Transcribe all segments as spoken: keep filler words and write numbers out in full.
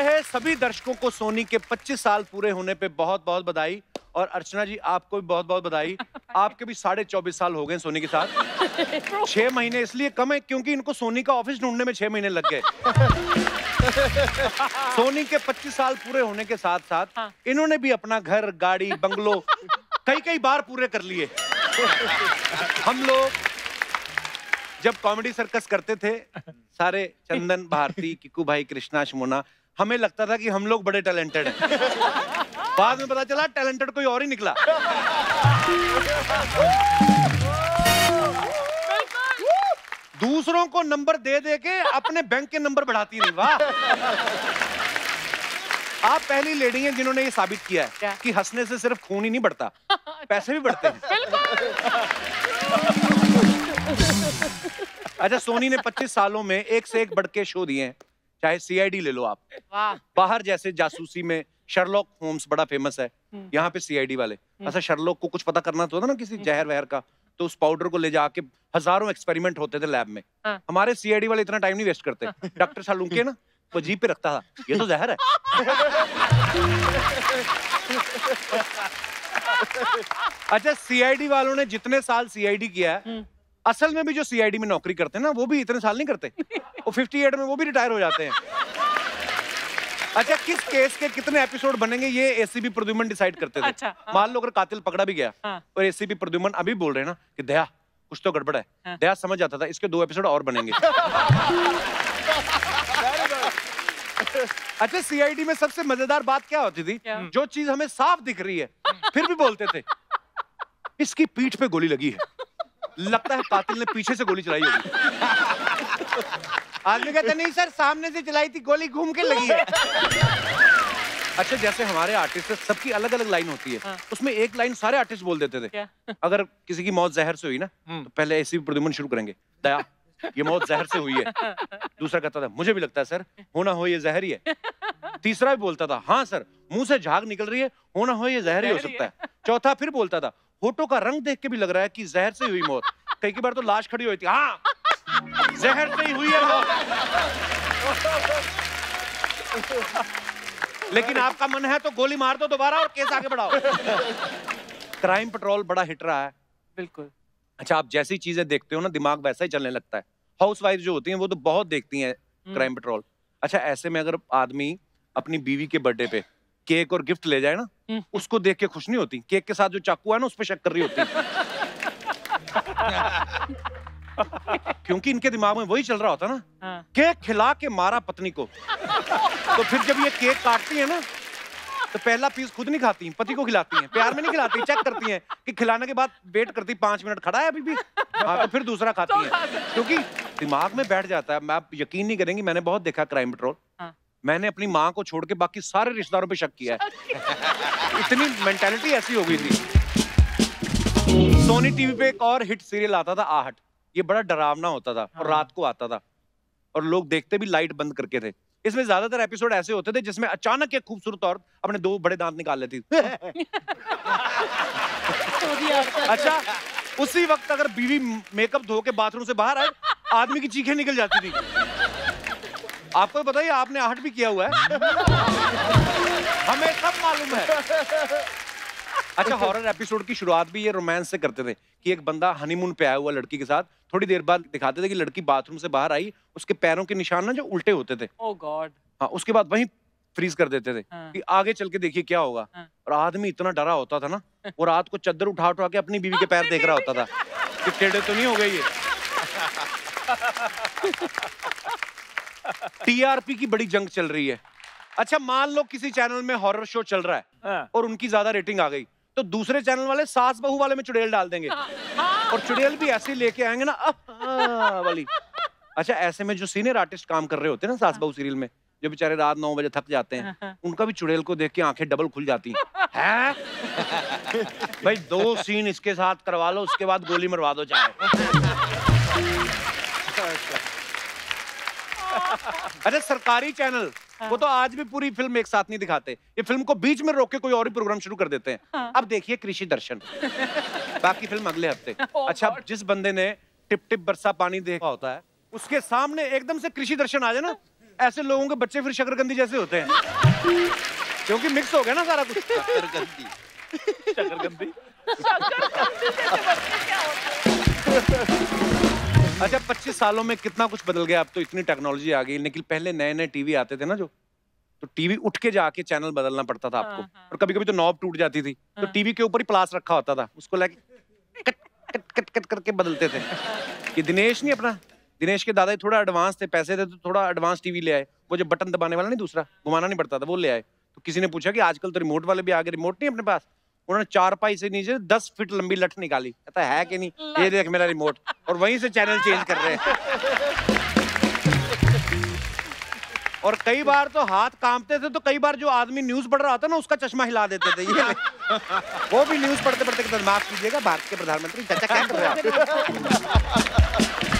रहे सभी दर्शकों को सोनी के पच्चीस साल पूरे होने पे बहुत बहुत बधाई। और अर्चना जी आपको भी बहुत बहुत बधाई। आपके भी साढ़े चौबीस साल हो गए सोनी के साथ। छह महीने इसलिए कम है क्योंकि इनको सोनी का ऑफिस ढूंढने में छह महीने लग गए। सोनी के पच्चीस साल पूरे होने के साथ साथ हाँ। इन्होंने भी अपना घर, गाड़ी, बंगलो कई कई बार पूरे कर लिए। हम लोग जब कॉमेडी सर्कस करते थे, सारे चंदन, भारती, किकू भाई, कृष्णा, शमोना, हमें लगता था कि हम लोग बड़े टैलेंटेड हैं। बाद में पता चला टैलेंटेड कोई और ही निकला। दूसरों को नंबर दे दे के अपने बैंक के नंबर बढ़ाती नहीं। वाह, आप पहली लेडी हैं जिन्होंने ये साबित किया है कि हंसने से सिर्फ खून ही नहीं बढ़ता, पैसे भी बढ़ते हैं। अच्छा, सोनी ने पच्चीस सालों में एक से एक बढ़ के शो दिए हैं। चाहे सीआईडी ले लो आप, बाहर जैसे जासूसी में शर्लॉक होम्स बड़ा फेमस है, यहाँ पे सीआईडी वाले। अच्छा, शर्लॉक को कुछ पता करना तो था ना किसी जहर वहर का, तो उस पाउडर को ले जाके हजारों एक्सपेरिमेंट होते थे लैब में। हाँ। हमारे सीआईडी वाले इतना टाइम नहीं वेस्ट करते। डॉक्टर सालुंके ना वो जीप पे रखता था, ये तो जहर है। अच्छा, सीआईडी वालों ने जितने साल सीआईडी किया है, असल में भी जो सीआईडी में नौकरी करते हैं ना, वो भी इतने साल नहीं करते। वो अट्ठावन में वो भी रिटायर हो जाते हैं। अच्छा, किस केस के कितने एपिसोड बनेंगे ये एसीपी प्रद्युमन डिसाइड करते थे। अच्छा, हाँ। मान लो अगर कातिल पकड़ा भी गया, हाँ। और एसीपी प्रद्युमन अभी बोल रहे हैं ना कि दया कुछ तो गड़बड़ है, हाँ। दया समझ जाता था इसके दो एपिसोड और बनेंगे। अच्छा, सीआईडी में सबसे मजेदार बात क्या होती थी? क्या? जो चीज हमें साफ दिख रही है फिर भी बोलते थे इसकी पीठ पे गोली लगी है, लगता है कातिल ने पीछे से गोली चलाई होगी। आदमी कहते नहीं सर, सामने से चलाई थी गोली, घूम के लगी है। अच्छा, जैसे हमारे आर्टिस्ट सबकी अलग अलग लाइन होती है, हाँ। उसमें एक लाइन सारे आर्टिस्ट बोल देते थे। क्या? अगर किसी की मौत जहर से हुई ना, तो पहले ऐसी प्रद्युमन शुरू करेंगे, दया ये मौत जहर से हुई है। दूसरा कहता था मुझे भी लगता है सर, होना हो ये जहर ही है। तीसरा भी बोलता था हाँ सर, मुंह से झाग निकल रही है, होना हो ये जहर ही हो सकता है। चौथा फिर बोलता था होठों का रंग देख के भी लग रहा है कि जहर से हुई मौत। कई की बार तो लाश खड़ी हुई थी, हाँ जहर से ही हुई है मौत। लेकिन आपका मन है तो गोली मार दो दोबारा और केस आगे बढ़ाओ। क्राइम पेट्रोल बड़ा हिट रहा है। बिल्कुल। अच्छा, आप जैसी चीजें देखते हो ना, दिमाग वैसा ही चलने लगता है। हाउसवाइफ जो होती हैं वो तो बहुत देखती हैं क्राइम पेट्रोल। अच्छा, ऐसे में अगर आदमी अपनी बीवी के बर्थडे पे केक और गिफ्ट ले जाए ना, उसको देख के खुश नहीं होती। केक के साथ जो चाकू है ना, उस पर शक कर रही होती। क्योंकि इनके दिमाग में वही चल रहा होता ना, हाँ। केक खिला के मारा पत्नी को। तो फिर जब ये केक काटती है ना, तो पहला पीस खुद नहीं खाती, पति को खिलाती हैं। प्यार में नहीं खिलाती, चेक करती हैं कि खिलाने के बाद वेट करती पांच मिनट खड़ा है अभी भी, हाँ, तो फिर दूसरा खाती हैं, क्योंकि दिमाग में बैठ जाता है। मैं, आप यकीन नहीं करेंगी, मैंने बहुत देखा क्राइम पेट्रोल। हाँ। मैंने अपनी माँ को छोड़ के बाकी सारे रिश्तेदारों पे शक किया है। इतनी मेंटालिटी ऐसी हो गई थी। सोनी टीवी पे एक और हिट सीरियल आता था, आहट। ये बड़ा डरावना होता था, हाँ। और रात को आता था, और लोग देखते भी लाइट बंद करके थे। इसमें ज्यादातर एपिसोड ऐसे होते थे जिसमें अचानक एक खूबसूरत औरत अपने दो बड़े दांत निकाल लेती। अच्छा, उसी वक्त अगर बीवी मेकअप धो के बाथरूम से बाहर आए, आदमी की चीखें निकल जाती थी। आपको पता ही, आपने आहट भी किया हुआ है। हमें सब मालूम है। अच्छा, हॉरर एपिसोड की शुरुआत भी ये रोमांस से करते थे कि एक बंदा हनीमून पे आया हुआ लड़की के साथ, थोड़ी देर बाद दिखाते थे कि लड़की बाथरूम से बाहर आई, उसके पैरों के निशान ना जो उल्टे होते थे। Oh God. हाँ, उसके बाद वहीं फ्रीज कर देते थे, हाँ। कि आगे चल के देखिए क्या होगा, हाँ। और आदमी इतना डरा होता था ना, वो रात को चद्दर उठा उठा के अपनी बीवी के पैर देख रहा होता था कि टेढ़े तो नहीं हो गए ये। टीआरपी की बड़ी जंग चल रही है। अच्छा, मान लो किसी चैनल में हॉरर शो चल रहा है, हाँ। और उनकी ज्यादा रेटिंग आ गई, तो दूसरे चैनल वाले सास बहू वाले में चुड़ैल डाल देंगे, हाँ। और चुड़ैल भी ऐसे लेके आएंगे ना, आ, वाली। अच्छा, ऐसे में जो सीनियर आर्टिस्ट काम कर रहे होते हैं ना सास बहू सीरियल में, जो बेचारे रात नौ बजे थक जाते हैं, हाँ। उनका भी चुड़ैल को देख के आंखें डबल खुल जाती हैं। भाई दो सीन इसके साथ करवा लो, उसके बाद गोली मरवा दो चाहे। अरे सरकारी चैनल, हाँ। वो तो आज भी पूरी फिल्म एक साथ नहीं दिखाते, ये फिल्म को बीच में रोक के कोई और ही प्रोग्राम शुरू कर देते हैं, हाँ। अब देखिए कृषि दर्शन, बाकी फिल्म अगले हफ्ते। अच्छा, जिस बंदे ने टिप टिप बरसा पानी देखा होता है, उसके सामने एकदम से कृषि दर्शन आ जाए ना, ऐसे लोगों के बच्चे फिर शकरकंदी जैसे होते हैं, क्योंकि मिक्स हो गया ना सारा कुछ। शकरकंदी शकरकंदी अच्छा, पच्चीस सालों में कितना कुछ बदल गया। अब तो इतनी टेक्नोलॉजी आ गई, लेकिन पहले नए नए टीवी आते थे ना जो, तो टीवी उठ के जाके चैनल बदलना पड़ता था आपको। और कभी कभी तो नॉब टूट जाती थी, तो टीवी के ऊपर ही प्लास रखा होता था, उसको लेके कट कट कट कट करके बदलते थे। ये दिनेश नहीं अपना, दिनेश के दादा थोड़ा एडवांस थे, पैसे थे, तो थोड़ा एडवांस टीवी ले आए। वो जो बटन दबाने वाला नहीं, दूसरा घुमाना नहीं पड़ता था, वो ले आए। तो किसी ने पूछा कि आजकल तो रिमोट वाले भी आ गए, रिमोट नहीं अपने पास। उन्होंने चारपाई से नीचे दस फीट लंबी लठ निकाली, कहता है कि नहीं, ये देख मेरा रिमोट, और वहीं से चैनल चेंज कर रहे हैं। और कई बार तो हाथ कांपते थे, तो कई बार जो आदमी न्यूज पढ़ रहा होता ना, उसका चश्मा हिला देते थे ये। वो भी न्यूज पढ़ते पढ़ते कहते, माफ कीजिएगा भारत के प्रधानमंत्री, चाचा क्या कर रहे हैं।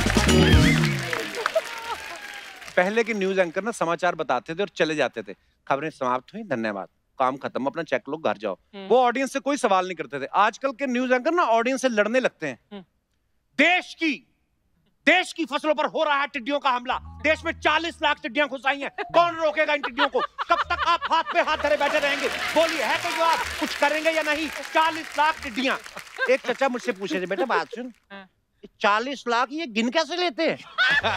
पहले के न्यूज एंकर ना समाचार बताते थे और चले जाते थे, खबरें समाप्त हुई, धन्यवाद, काम खत्म, अपना चेक लो, घर जाओ। वो ऑडियंस से कोई सवाल नहीं करते थे। आजकल के न्यूज एंकर ना ऑडियंस से लड़ने लगते हैं। देश की देश की फसलों पर हो रहा है टिड्डियों का हमला, देश में चालीस लाख टिड्डियां घुस आई हैं, कौन रोकेगा इन टिड्डियों को, कब तक आप हाथ पे हाथ धरे बैठे रहेंगे, बोलिए है कोई जवाब, कुछ करेंगे या नहीं। चालीस लाख टिड्डियां। एक चाचा मुझसे पूछे थे, बेटा बात सुन, चालीस लाख ये गिन कैसे लेते हैं?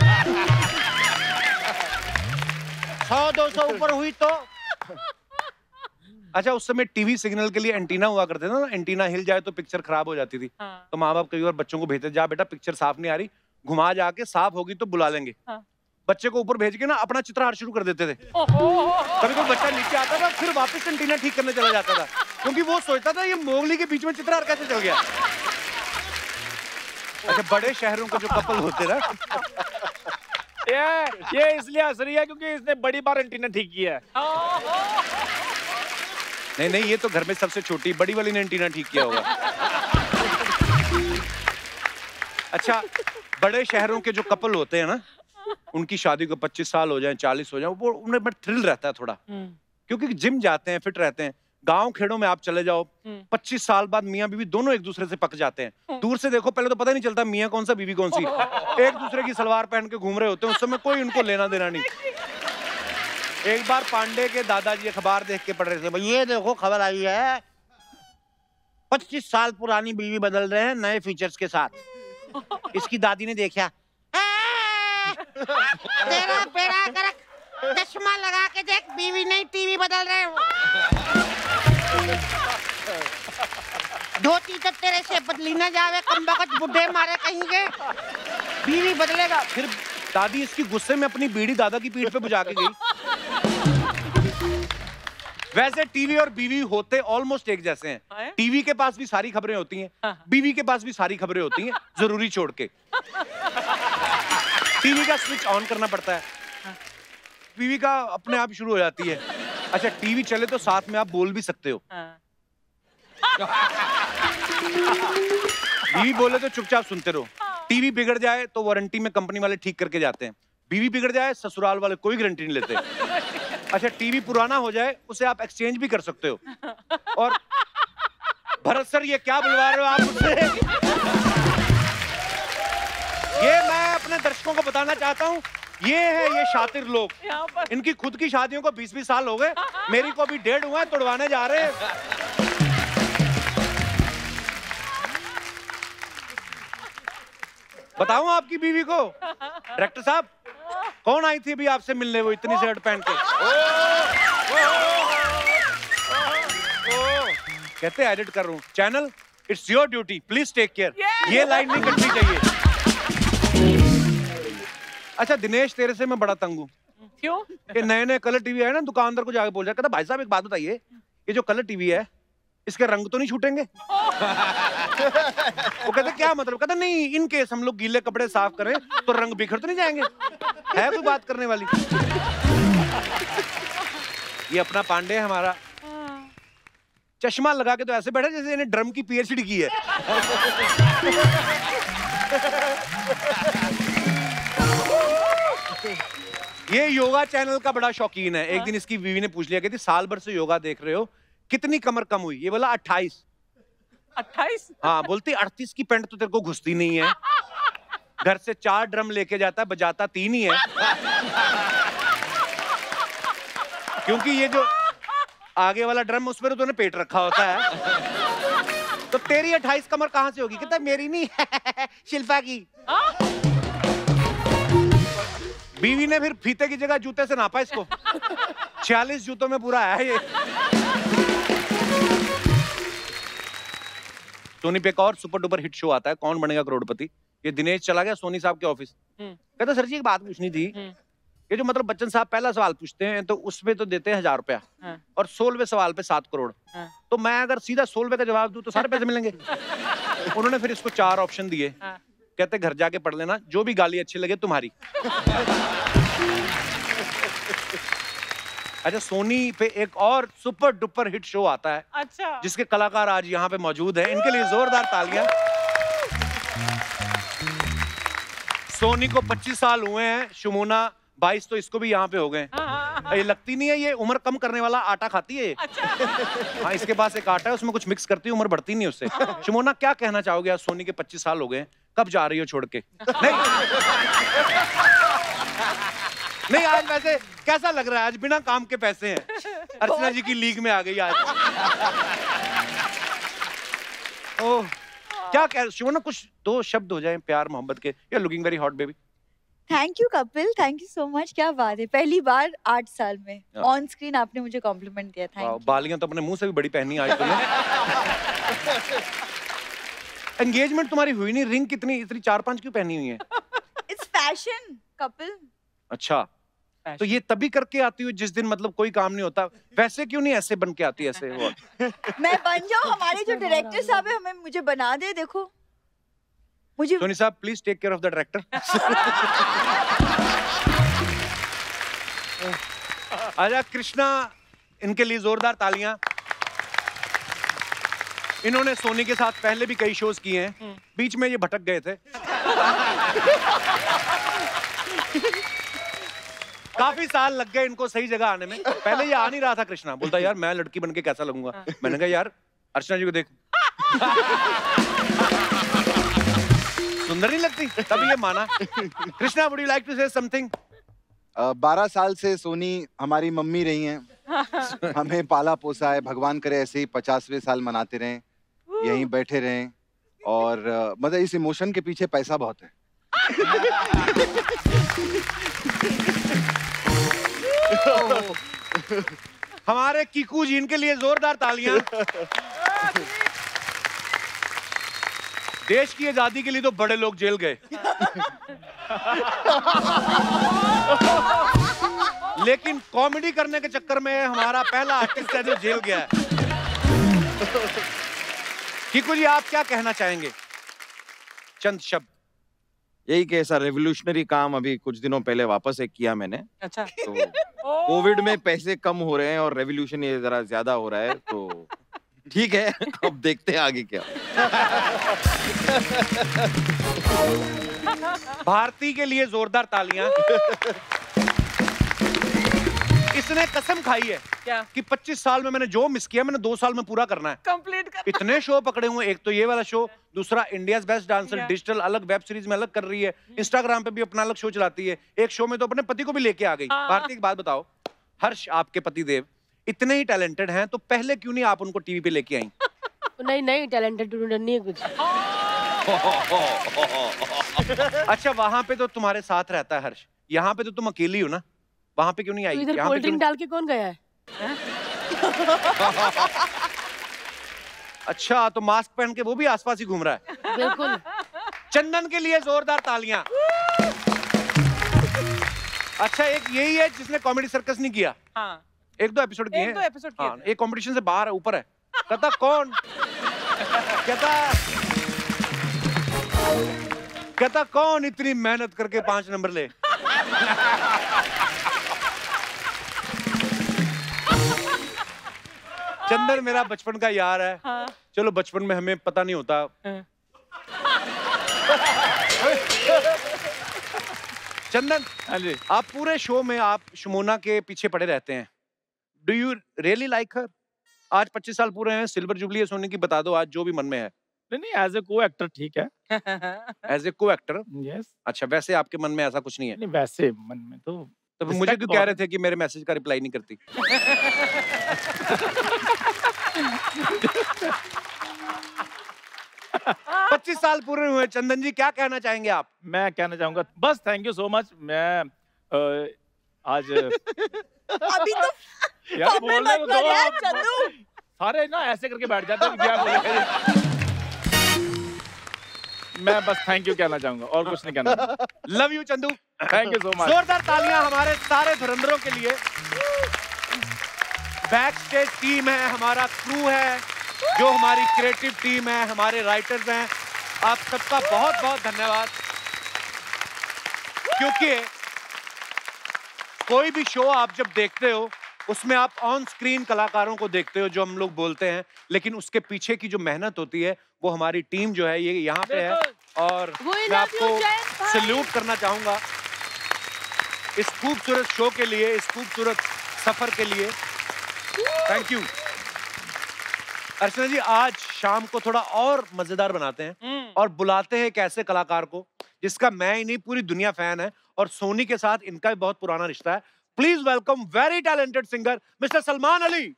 सौ दो सौ ऊपर हुई तो। अच्छा, उस समय टीवी सिग्नल के लिए एंटीना हुआ करते थे ना, एंटीना हिल जाए तो पिक्चर खराब हो जाती थी। हाँ। तो माँ बाप कई बार बच्चों को भेजते, जा बेटा पिक्चर साफ नहीं आ रही, घुमा जाके साफ होगी तो बुला लेंगे। हाँ। बच्चे को ऊपर भेज के ना अपना चित्रहार शुरू कर देते थे। कभी कोई बच्चा नीचे आता था, फिर वापस एंटीना ठीक करने चला जाता था, क्योंकि वो सोचता था ये मोगली के बीच में चित्रहार कैसे चल गया। अच्छा, बड़े शहरों के जो कपल होते ना, ये ये इसलिए हंस रही है क्योंकि इसने बड़ी बार एंटीना ठीक किया है। नहीं नहीं, ये तो घर में सबसे छोटी, बड़ी वाली ने एंटीना ठीक किया होगा। अच्छा, बड़े शहरों के जो कपल होते हैं ना, उनकी शादी को पच्चीस साल हो जाए, चालीस हो जाए, वो उन्हें बड़ा थ्रिल रहता है थोड़ा, क्योंकि जिम जाते हैं, फिट रहते हैं। गांव खेड़ों में आप चले जाओ, पच्चीस साल बाद मियाँ बीवी दोनों एक दूसरे से पक जाते हैं। दूर से देखो, पहले तो पता नहीं चलता मियाँ कौन सा बीवी कौन सी, एक दूसरे की सलवार पहन के घूम रहे होते हैं, उस समय कोई उनको लेना देना नहीं। एक बार पांडे के दादाजी अखबार देख के पढ़ रहे थे, भाई ये देखो खबर आई है, पच्चीस साल पुरानी बीवी बदल रहे हैं नए फीचर्स के साथ। इसकी दादी ने देखा, तेरा बेड़ा गर्क, चश्मा लगा के देख, बीवी नहीं टीवी बदल रहे हो। धोती तो तेरे से बदली ना जावे, कमबख्त बुढ़े मारे कहीं के, बीवी बदलेगा। फिर दादी इसकी गुस्से में अपनी बीड़ी दादा की पीठ पे बुझा के गई। वैसे टीवी और बीवी होते ऑलमोस्ट एक जैसे हैं। टीवी के पास भी सारी खबरें होती हैं, बीवी के पास भी सारी खबरें होती हैं, जरूरी छोड़ के। टीवी का स्विच ऑन करना पड़ता है, बीवी का अपने आप शुरू हो जाती है। अच्छा, टीवी चले तो साथ में आप बोल भी सकते हो। बीवी बोले तो चुपचाप सुनते रहो। टीवी बिगड़ जाए तो वारंटी में कंपनी वाले ठीक करके जाते हैं, बीवी बिगड़ जाए ससुराल वाले कोई गारंटी नहीं लेते। अच्छा, टीवी पुराना हो जाए उसे आप एक्सचेंज भी कर सकते हो। और भरत सर ये क्या बुलवा रहे हो आप मुझसे? ये मैं अपने दर्शकों को बताना चाहता हूँ, ये है ये शातिर लोग, इनकी खुद की शादियों को बीस बीस साल हो गए, मेरी को भी डेढ़ हुआ है, तोड़वाने जा रहे हैं। बताऊं आपकी बीवी को, डायरेक्टर साहब, कौन आई थी अभी आपसे मिलने, वो इतनी शर्ट पहन के? कहते एडिट कर रहा हूं channel, it's your duty, please take care. ये लाइन नहीं कटनी चाहिए। अच्छा दिनेश, तेरे से मैं बड़ा तंग हूँ। क्यों? कि नए नए कलर टीवी है ना, दुकानदार को जाके बोल जाए, कहता भाई साहब एक बात बताइए, ये जो कलर टीवी है इसके रंग तो नहीं छूटेंगे? वो कहते क्या मतलब? कहता नहीं, इन केस हम लोग गीले कपड़े साफ करें तो रंग बिखर तो नहीं जाएंगे? है कोई बात करने वाली? ये अपना पांडे हमारा चश्मा लगा के तो ऐसे बैठा जैसे इन्हें ड्रम की पीएचडी की है। ये योगा चैनल का बड़ा शौकीन है। एक दिन इसकी बीवी ने पूछ लिया, कहती साल भर से योगा देख रहे हो, कितनी कमर कम हुई? ये बोला अट्ठाईस। अट्ठाईस? हाँ, बोलती अड़तीस की पैंट तो तेरे को घुसती नहीं है, घर से चार ड्रम लेके जाता है, बजाता तीन ही है। क्योंकि ये जो आगे वाला ड्रम उस पर तूने पेट रखा होता है। तो तेरी अट्ठाईस कमर कहाँ से होगी? कहता मेरी नहीं शिल्पा की। बीवी ने फिर फीते की जगह जूते से नापा इसको। छियालीस जूतों में पूरा है ये। सोनी पे एक और सुपर डुपर हिट शो आता है, कौन बनेगा करोड़पति। ये दिनेश चला गया सोनी साहब के ऑफिस। कहता सर जी एक बात पूछनी थी, ये जो मतलब बच्चन साहब पहला सवाल पूछते हैं तो उसमें तो देते हैं हजार रुपया और सोलहवें सवाल पे सात करोड़। तो मैं अगर सीधा सोलहवें का जवाब दूं तो सारे पैसे मिलेंगे। उन्होंने फिर इसको चार ऑप्शन दिए। कहते घर जाके पढ़ लेना, जो भी गाली अच्छी लगे तुम्हारी। अच्छा, सोनी पे एक और सुपर डुपर हिट शो आता है, अच्छा, जिसके कलाकार आज यहाँ पे मौजूद हैं। इनके लिए जोरदार तालियां। सोनी को पच्चीस साल हुए हैं, शुमोना बाईस, तो इसको भी यहाँ पे हो गए। ये लगती नहीं है ये उम्र कम करने वाला आटा खाती है। अच्छा। हाँ, इसके पास एक आटा है, उसमें कुछ मिक्स करती है, उम्र बढ़ती नहीं उससे। शुमोना क्या कहना चाहोगे? आज सोनी के पच्चीस साल हो गए, कब जा रही हो छोड़ के? नहीं नहीं, आज वैसे कैसा लग रहा है? आज बिना काम के पैसे हैं। अर्चना जी की लीग में आ गई आज। ओह, क्या कह शुमोना, कुछ दो शब्द हो जाएं प्यार मोहब्बत के। You are looking very hot baby. Thank you Kapil, thank you so much. क्या बात है, पहली बार आठ साल में ऑन स्क्रीन आपने मुझे कॉम्प्लीमेंट दिया। Thank you. बालियां तो अपने मुंह से भी बड़ी पहनी आज तुमने। एंगेजमेंट तुम्हारी हुई नहीं, रिंग कितनी इतनी चार पांच क्यों पहनी हुई है? It's fashion Kapil. अच्छा, तो ये तभी करके आती हो जिस दिन मतलब कोई काम नहीं होता। वैसे क्यों नहीं ऐसे बन के आती? ऐसे वो मैं बन जाऊं, हमारे जो डायरेक्टर साहब है हमें मुझे बना दे। देखो मुझे सोनी साहब please take care of the director. आजा कृष्णा, इनके लिए जोरदार तालियां। इन्होंने सोनी के साथ पहले भी कई शोज किए हैं, बीच में ये भटक गए थे। काफी साल लग गए इनको सही जगह आने में। पहले ये आ नहीं रहा था कृष्णा, बोलता यार मैं लड़की बन के कैसा लगूंगा। मैंने कहा यार अर्चना जी को देख, सुंदर नहीं लगती? तब ये माना। Krishna, would you like to say something? बारह साल से सोनी हमारी मम्मी रही हैं, हमें पाला पोसा है। भगवान करे ऐसे ही पचासवें साल मनाते रहें, यहीं बैठे रहें। और uh, मतलब इस इमोशन के पीछे पैसा बहुत है। हमारे कीकू जी, इनके लिए जोरदार तालियां। देश की आजादी के लिए तो बड़े लोग जेल गए, लेकिन कॉमेडी करने के चक्कर में हमारा पहला आर्टिस्ट है जो जेल गया है। कीकू जी, आप क्या कहना चाहेंगे? चंद शब्द। यही कि ऐसा रेवोल्यूशनरी काम अभी कुछ दिनों पहले वापस एक किया मैंने। अच्छा। तो कोविड में पैसे कम हो रहे हैं और रेवोल्यूशन ये जरा ज्यादा हो रहा है, तो ठीक है, अब देखते हैं आगे क्या। भारती के लिए जोरदार तालियां। इसने कसम खाई है क्या कि पच्चीस साल में मैंने जो मिस किया मैंने दो साल में पूरा करना है, कंप्लीट करना। इतने शो पकड़े हुए, एक तो ये वाला शो, दूसरा इंडियाज बेस्ट डांसर डिजिटल अलग वेब सीरीज में अलग कर रही है, इंस्टाग्राम पे भी अपना अलग शो चलाती है, एक शो में तो अपने पति को भी लेके आ गई। भारती, एक बात बताओ, हर्ष आपके पति देव इतने ही टैलेंटेड हैं, तो पहले क्यों नहीं आप उनको टीवी पे लेके आई? नहीं नहीं, टैलेंटेड नहीं है कुछ। अच्छा, वहां पे तो तुम्हारे साथ रहता है हर्ष, यहाँ पे तो तुम अकेली हो ना, वहां पे क्यों नहीं आई? तो इधर कोल्ड ड्रिंक डाल के कौन गया है? अच्छा, तो मास्क पहन के वो भी आसपास ही घूम रहा है। बिल्कुल। चंदन के लिए जोरदार तालियां। अच्छा, एक यही है जिसने कॉमेडी सर्कस नहीं किया। हाँ। एक दो एपिसोड किए एक दो एपिसोड किए हाँ, एक कंपटीशन से बाहर है, ऊपर है। कहता कौन? कहता कहता कौन इतनी मेहनत करके पांच नंबर ले? चंदन मेरा बचपन का यार है। हाँ। चलो, बचपन में हमें पता नहीं होता। हाँ। चंदन, हाँ जी, आप पूरे शो में आप शुमोना के पीछे पड़े रहते हैं। Do you really like her? आज पच्चीस साल पूरे हैं, सिल्वर जुबली है सोनी की, बता दो आज जो भी मन में है। नहीं नहीं, एज ए को एक्टर ठीक है। एज ए को एक्टर? यस। अच्छा, वैसे आपके मन में ऐसा कुछ नहीं है? नहीं, वैसे मन में तो तो फिर मुझे क्यों कह रहे थे कि मेरे मैसेज का रिप्लाई नहीं करती? पच्चीस साल पूरे हुए, चंदन जी क्या कहना चाहेंगे आप? मैं कहना चाहूंगा बस थैंक यू सो मच। मैं अ, आज अभी तो यार बोलने को मत बोल यार, दो। चंदू। सारे ना ऐसे करके बैठ जाते हैं, क्या बोले। मैं बस थैंक यू कहना चाहूंगा और कुछ नहीं कहना। Love you Chandu. Thank you so much. जोरदार तालियां हमारे सारे धुरंधरों के लिए। बैक स्टेज टीम है, हमारा क्रू है, जो हमारी क्रिएटिव टीम है, हमारे राइटर्स हैं, आप सबका बहुत बहुत धन्यवाद। क्योंकि कोई भी शो आप जब देखते हो उसमें आप ऑन स्क्रीन कलाकारों को देखते हो जो हम लोग बोलते हैं, लेकिन उसके पीछे की जो मेहनत होती है वो हमारी टीम जो है ये यहाँ पे है, और मैं आपको सैल्यूट करना चाहूंगा इस खूबसूरत शो के लिए, इस खूबसूरत सफर के लिए। Thank you. अर्चना जी, आज शाम को थोड़ा और मजेदार बनाते हैं और बुलाते हैं एक ऐसे कलाकार को जिसका मैं ही नहीं पूरी दुनिया फैन है, और सोनी के साथ इनका भी बहुत पुराना रिश्ता है। Please welcome very talented singer mister Salman Ali.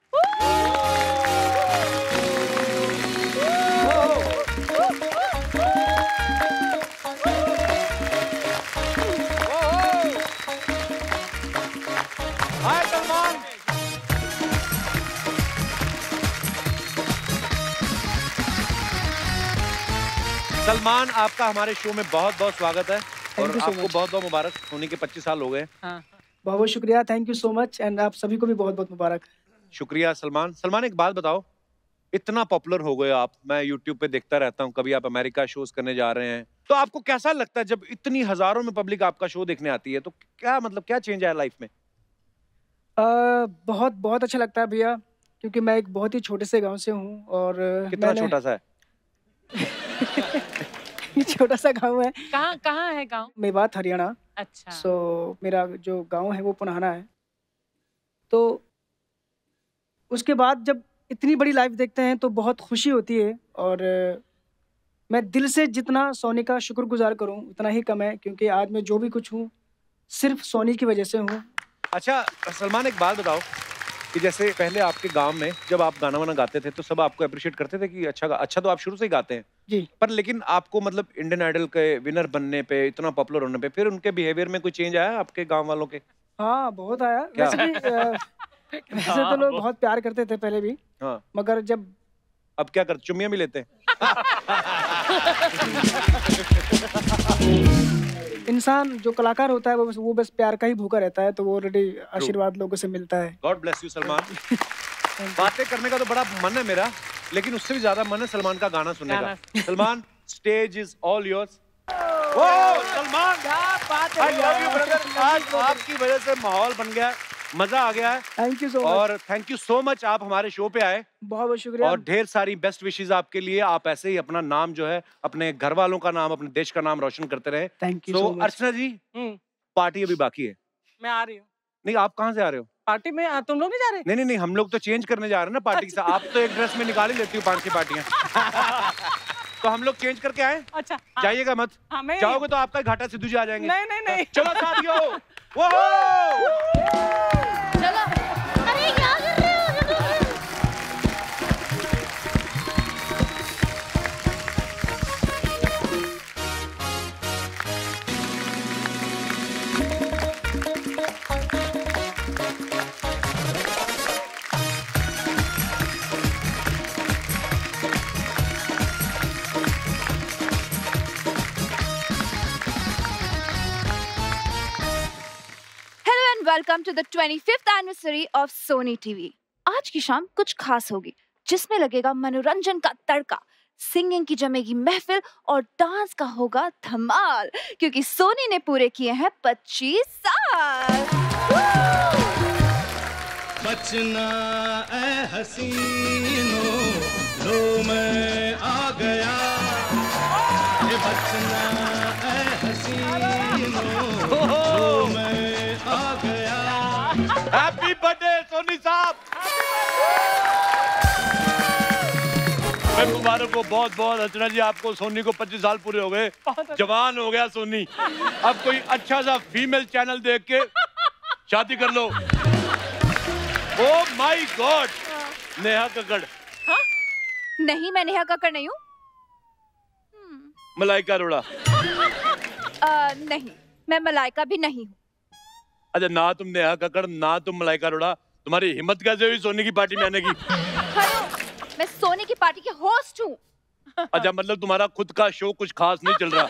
Hi Salman. Salman, आपका हमारे शो में बहुत बहुत स्वागत है और so आपको much. बहुत बहुत मुबारक। सोनी के पच्चीस साल हो गए। हाँ, बहुत बहुत शुक्रिया, thank you so much, and आप सभी को भी बहुत बहुत मुबारक। शुक्रिया सलमान। सलमान, एक बात बताओ, इतना पॉपुलर हो गए आप, मैं यूट्यूब पे देखता रहता हूँ, कभी आप अमेरिका शोज करने जा रहे हैं, तो आपको कैसा लगता है जब इतनी हजारों में पब्लिक आपका शो देखने आती है? तो क्या मतलब क्या चेंज आया लाइफ में? आ, बहुत बहुत अच्छा लगता है भैया, क्योंकि मैं एक बहुत ही छोटे से गांव से हूँ। और कितना मैंने... छोटा सा है? छोटा सा गांव है। कहाँ कहाँ है गांव? मेवात, हरियाणा। अच्छा। सो मेरा जो गांव है वो पुनाहना है। तो उसके बाद जब इतनी बड़ी लाइफ देखते हैं तो बहुत खुशी होती है, और मैं दिल से जितना सोनी का शुक्रगुजार करूं उतना ही कम है, क्योंकि आज मैं जो भी कुछ हूं सिर्फ सोनी की वजह से हूं। अच्छा सलमान, एक बात बताओ कि जैसे पहले आपके गांव में जब आप गाना वाना गाते थे तो सब आपको अप्रिशिएट करते थे कि अच्छा अच्छा तो आप शुरू से ही गाते हैं जी, पर लेकिन आपको मतलब इंडियन आइडल के विनर बनने पे, इतना पॉपुलर होने पे, फिर उनके बिहेवियर में कोई चेंज आया आपके गांव वालों के? हाँ बहुत आया। क्या? वैसे भी अ, वैसे तो लोग बहुत प्यार करते थे पहले भी, हाँ, मगर जब अब क्या करते, चुम्मियां भी लेते हैं? इंसान जो कलाकार होता है वो बस वो बस प्यार का ही भूखा रहता है, तो वो ऑलरेडी आशीर्वाद लोगों से मिलता है। God bless you Salman. बातें करने का तो बड़ा मन है मेरा, लेकिन उससे भी ज्यादा मन है सलमान का गाना सुनने का। Salman, stage is all yours. Oh Salman, I love you brother. आज आपकी वजह से माहौल बन गया, मजा आ गया है। थैंक यू सो मच, और थैंक यू सो मच, आप हमारे शो पे आए, बहुत बहुत शुक्रिया। और ढेर सारी बेस्ट विशेस आपके लिए। आप ऐसे ही अपना नाम जो है, अपने घर वालों का नाम, अपने देश का नाम रोशन करते रहे। थैंक यू तो सो मच। अर्चना जी, पार्टी अभी बाकी है। मैं आ रही हूँ नहीं, आप कहाँ से आ रहे हो? पार्टी में। आ, तुम लोग नहीं जा रहे? नहीं नहीं नहीं, हम लोग तो चेंज करने जा रहे हैं ना पार्टी के साथ। आप तो एक ड्रेस में निकाल ही लेती हो पांच छह पार्टियां। तो हम लोग चेंज करके आए। अच्छा हाँ, जाइएगा मत, हाँ, मैं जाओगे तो आपका घाटा सिद्धू जी आ जाएंगे। नहीं नहीं नहीं। चलो साथियों, वो चलो, अरे क्या कर रहे हो? Welcome to the twenty fifth anniversary of Sony TV. आज की शाम कुछ खास होगी, जिसमें लगेगा मनोरंजन का तड़का, सिंगिंग की जमेगी महफिल और डांस का होगा धमाल, क्योंकि सोनी ने पूरे किए हैं पच्चीस साल। बचना ऐ हसीनो, लो मैं आ गया, ये बचना ऐ हसीनो, लो मैं आ गया। हैप्पी बर्थडे सोनी साहब। मुबारक हो बहुत बहुत। अर्चना जी, आपको सोनी को पच्चीस साल पूरे हो गए, जवान हो गया सोनी। अब कोई अच्छा सा फीमेल चैनल देख के शादी कर लो। Oh my God, Neha Kakkar. हाँ? नहीं, मैं नेहा कक्कड़ नहीं हूँ। मलाइका अरोड़ा। आ, नहीं, मैं मलाइका भी नहीं हूँ। अच्छा, ना तुम नेहा कक्कड़, ना तुम मलाइका अरोड़ा, तुम्हारी हिम्मत कैसे हुई सोनी की पार्टी में आने की? हेलो, मैं सोनी की पार्टी की होस्ट हूँ। अच्छा, मतलब तुम्हारा खुद का शो कुछ खास नहीं चल रहा।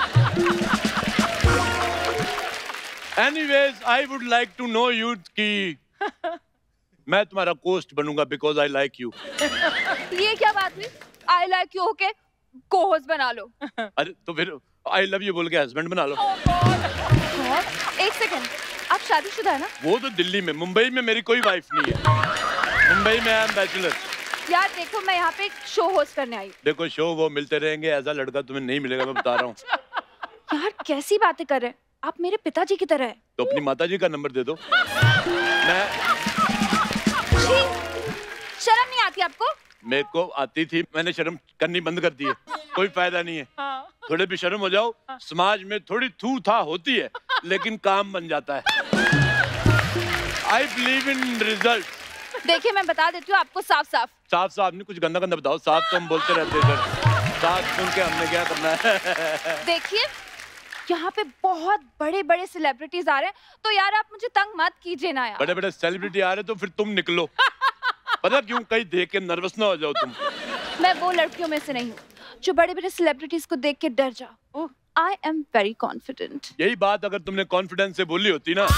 Anyways, I would like to know you कि मैं तुम्हारा कोस्ट बनूंगा because I like you। ये क्या बात हुई? I like you होके को-होस्ट बना लो। अरे तो फिर I love you बोल के हस्बैंड बना लो। Oh God, God, एक सेकंड, आप शादीशुदा है ना? वो तो दिल्ली में, मुंबई में मेरी कोई वाइफ नहीं है। मुंबई में आई एम बैचलर। यार देखो, मैं यहाँ पे एक शो होस्ट करने आई हूँ। देखो, शो वो मिलते रहेंगे, ऐसा लड़का तुम्हें नहीं मिलेगा, मैं बता रहा हूँ। यार कैसी बातें कर रहे हैं आप, मेरे पिताजी की तरह है। तो अपनी माताजी का नंबर दे दो। मैं छी, शर्म नहीं आती आपको? मेरे को आती थी, मैंने शर्म करनी बंद कर दी है। कोई फायदा नहीं है। थोड़े भी शर्म हो जाओ, समाज में थोड़ी थू था होती है, लेकिन काम बन जाता है। I believe in result. देखिए, मैं बता देती हूँ आपको साफ साफ। साफ साफ नहीं, कुछ गंदा गंदा बताओ। साफ तो हम बोलते रहते हैं इधर, साफ सुन के हमने क्या करना है। देखिए, यहाँ पे बहुत बड़े बड़े सेलिब्रिटीज आ रहे हैं, तो यार आप मुझे तंग मत कीजिए ना यार। बड़े बड़े सेलिब्रिटी आ रहे तो फिर तुम निकलो। पता क्यों? कहीं देख के नर्वस ना हो जाओ तुम। मैं वो लड़कियों में से नहीं हूँ जो बड़े बड़े सेलिब्रिटीज को देख के डर जाओ। I am very confident. यही बात अगर तुमने कॉन्फिडेंस से बोली होती ना,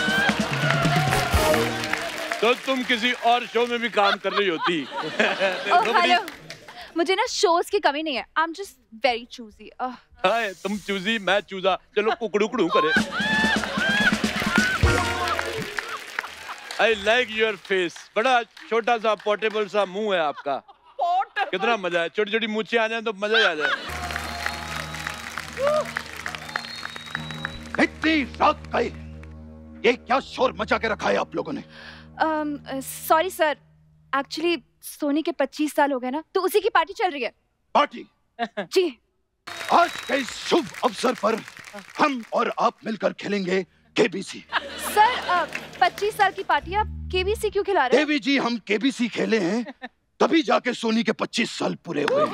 तो तुम किसी और शो में भी काम कर रही होती। ओह हेलो, मुझे ना शोज की कमी नहीं है। I am just very choosy. हाय, तुम चूजी, मैं चूजा, चलो कुकड़ू कुकड़ू करे। I like your face. बड़ा छोटा सा पोर्टेबल सा मुंह है आपका। कितना मजा है, छोटी छोटी मूछें आ जाए तो मजा ही आ जाए। इतनी रात गई, ये क्या शोर मचा के रखा है आप लोगों ने? सॉरी सर, एक्चुअली सोनी के पच्चीस साल हो गए ना, तो उसी की पार्टी चल रही है। पार्टी? जी। आज के इस शुभ अवसर पर हम और आप मिलकर खेलेंगे केबीसी। सर, पच्चीस साल की पार्टी आप केबीसी क्यों खिला रहे हैं? देवी जी, हम केबीसी खेले हैं तभी जाके सोनी के पच्चीस साल पूरे हुए।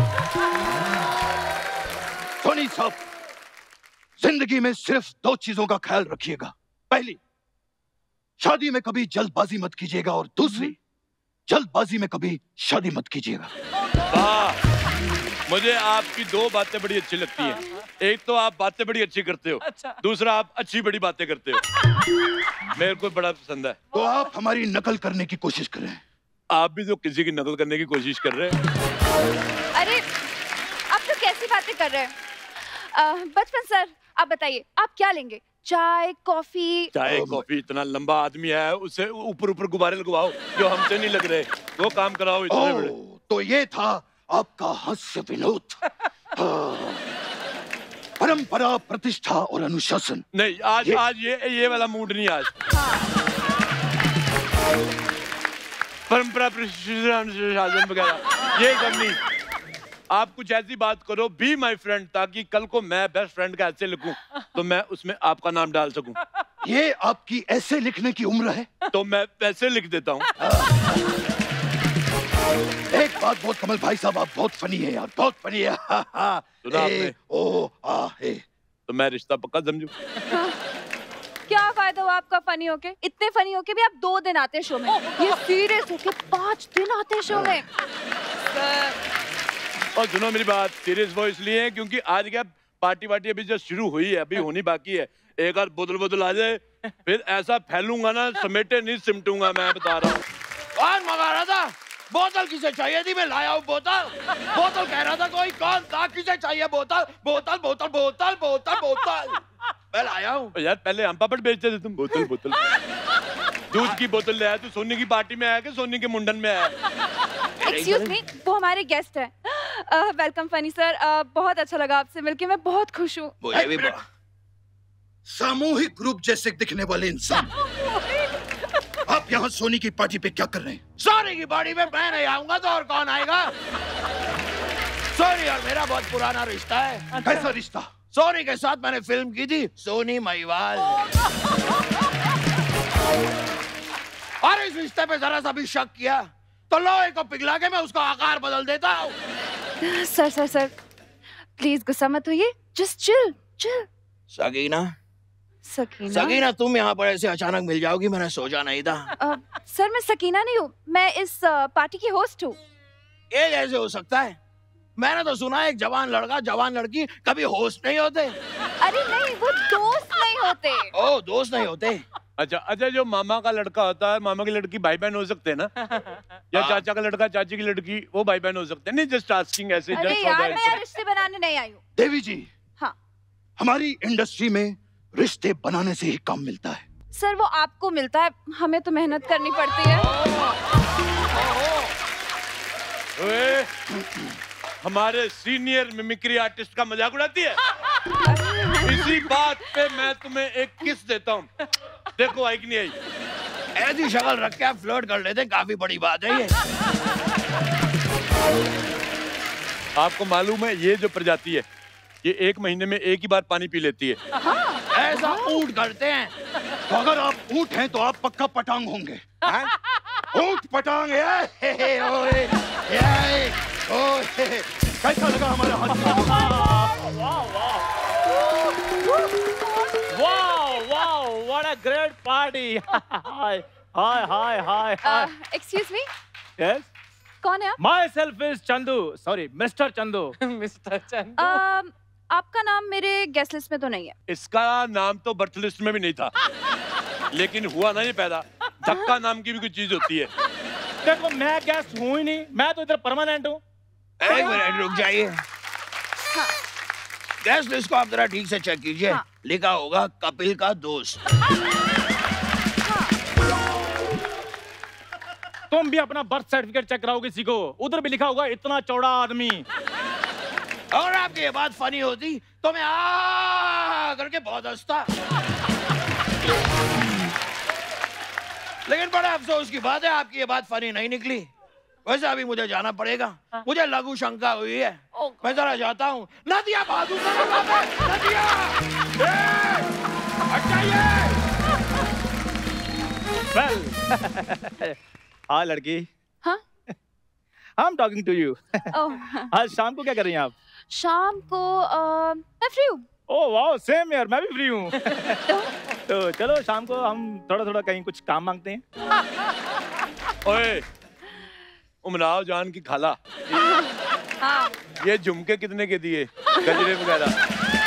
सोनी साहब, जिंदगी में सिर्फ दो चीजों का ख्याल रखिएगा। पहली, शादी में कभी जल्दबाजी मत कीजिएगा, और दूसरी, जल्दबाजी में कभी शादी मत कीजिएगा। वाह, मुझे आपकी दो बातें बड़ी अच्छी लगती हैं। एक तो आप बातें बड़ी अच्छी करते हो, दूसरा आप अच्छी बड़ी बातें करते हो। मेरे को बड़ा पसंद है। तो आप हमारी नकल करने की कोशिश कर रहे हैं। आप भी तो किसी की नकल करने की कोशिश कर रहे हैं। अरे, आप तो कैसी बातें कर रहे हैं? बचपन सर, आप बताइए, आप क्या लेंगे? चाय, कॉफी? चाय कॉफी? इतना लंबा आदमी है, उसे ऊपर ऊपर गुब्बारे लगवाओ जो हमसे नहीं लग रहे, वो काम कराओ इतने बड़े। तो ये था आपका हास्य विनोद। परंपरा, प्रतिष्ठा और अनुशासन। नहीं, आज ये... आज ये ये वाला मूड नहीं आज। परंपरा, प्रतिष्ठा, अनुशासन वगैरह ये सब नहीं। आप कुछ ऐसी बात करो, बी माई फ्रेंड, ताकि कल को मैं बेस्ट फ्रेंड का ऐसे लिखूं तो मैं उसमें आपका नाम डाल सकूं। ये आपकी ऐसे लिखने की उम्र है? तो मैं वैसे लिख देता हूँ। एक बात बहुत, कमल भाई साहब, आप बहुत फनी है यार, बहुत फनी है। सुना आपने? ओ आ है। तो मैं रिश्ता पक्का समझूं। क्या फायदा हुआ आपका फनी होके? इतने फनी होके भी आप दो दिन आते शो में, ये सीरियस होके पांच दिन आते शो में। और सुनो मेरी बात, सीरियस वो इसलिए है क्योंकि आज क्या पार्टी वार्टी अभी जो शुरू हुई है, अभी होनी बाकी है। एक बार बोतल बोतल आ जाए, फिर ऐसा फैलूंगा ना, समेटे नहीं सिमटूंगा, मैं बता रहा हूँ। कौन मंगा रहा था? बोतल किसे चाहिए थी? मैं लाया हूँ बोतल। बोतल कह रहा था कोई, कौन था? किसे चाहिए बोतल? बोतल बोतल बोतल बोतल बोतल मैं लाया हूँ। यार पहले हम पापड़ बेचते थे, तुम बोतल बोतल। दूध की बोतल ले आया तू, सोनी की पार्टी में आया कि सोनी के मुंडन में आया? एक्सक्यूज मी, वो हमारे गेस्ट हैं। वेलकम फनी सर, बहुत अच्छा लगा आपसे मिलके, मैं बहुत खुश हूँ। मुझे भी। सामूहिक ग्रुप जैसे दिखने वाले इंसान, आप यहाँ सोनी की पार्टी पे क्या कर रहे हैं? सोनी की पार्टी में मैं नहीं आऊंगा तो और कौन आएगा? सोनी और मेरा बहुत पुराना रिश्ता है। कैसा रिश्ता? सोनी के साथ मैंने फिल्म की थी, सोनी महिवाल। और इस रिश्ते पे जरा सा भी शक किया तो लोहे को पिघला के मैं उसका आकार बदल देता हूँ। सर सर सर प्लीज गुस्सा मत होइए, just chill chill. Sakina Sakina Sakina तुम यहाँ पर ऐसे अचानक मिल जाओगी, मैंने सोचा नहीं था। uh, सर मैं सकीना नहीं हूँ, मैं इस uh, पार्टी की होस्ट हूँ। ये कैसे हो सकता है? मैंने तो सुना है एक जवान लड़का जवान लड़की कभी होस्ट नहीं होते। अरे नहीं, वो दोस्त नहीं होते। ओ दोस्त नहीं होते। अच्छा अच्छा, जो मामा का लड़का होता है, मामा की लड़की भाई बहन हो सकते हैं ना? या चाचा का लड़का चाची की लड़की वो भाई बहन हो सकते हैं? नहीं, जस्ट आस्किंग ऐसे। अरे यार मैं यार रिश्ते बनाने नहीं आई हूँ। देवी जी, हाँ हमारी इंडस्ट्री में रिश्ते बनाने से ही काम मिलता है। सर वो आपको मिलता है, हमें तो मेहनत करनी पड़ती है। ओए, हमारे सीनियर मिमिक्री आर्टिस्ट का मजाक उड़ाती है। इसी बात पे मैं तुम्हें एक किस देता हूँ, देखो आई कि नहीं आई। ऐसी शक्ल रख के आप फ्लर्ट कर लेते, काफी बड़ी बात है ये। आपको मालूम है ये जो प्रजाति है ये एक महीने में एक ही बार पानी पी लेती है। हाँ, ऐसा ऊंट करते हैं। तो अगर आप ऊंट हैं तो आप पक्का पटांग होंगे। ऊंट पटांग है। हे हे ओए, ये, ओए, कैसा लगा हमारा Wow, wow, what a great party. Hi, hi, hi, hi, hi. Excuse me, Yes? कौन है आप? Myself is Chandu. Sorry, Mister Chandu. Mister Chandu. uh, आपका नाम मेरे गेस्ट लिस्ट में तो नहीं है। इसका नाम तो बर्थ लिस्ट में भी नहीं था, लेकिन हुआ ना ये पैदा। धक्का नाम की भी कुछ चीज होती है। देखो मैं गेस्ट हूँ ही नहीं, मैं तो इधर परमानेंट हूँ। एक मिनट रुक जाइए। हाँ। गेस्ट लिस्ट को आप जरा ठीक से चेक कीजिए। हाँ। लिखा होगा कपिल का दोस्त। तुम भी अपना बर्थ सर्टिफिकेट चेक कराओ किसी को, उधर भी लिखा होगा इतना चौड़ा आदमी। और आपकी ये बात फनी होती तो मैं आ करके बहुत हंसता। लेकिन बड़ा अफसोस की बात है आपकी ये बात फनी नहीं निकली। वैसे अभी मुझे जाना पड़ेगा, मुझे लघु शंका हुई है, मैं जरा जाता हूँ। नदिया बहादुर नदिया, Well, हाँ लड़की। हाँ? I'm talking to you. ओह, आज शाम को क्या कर रही हैं आप? शाम को uh, मैं फ्री हूँ। ओह वाह, सेम यार, मैं भी फ्री हूँ। तो चलो शाम को हम थोड़ा थोड़ा कहीं कुछ काम मांगते हैं। ओए, उमराव जान की खाला, हाँ। ये झुमके कितने के दिए, गजरे वगैरह?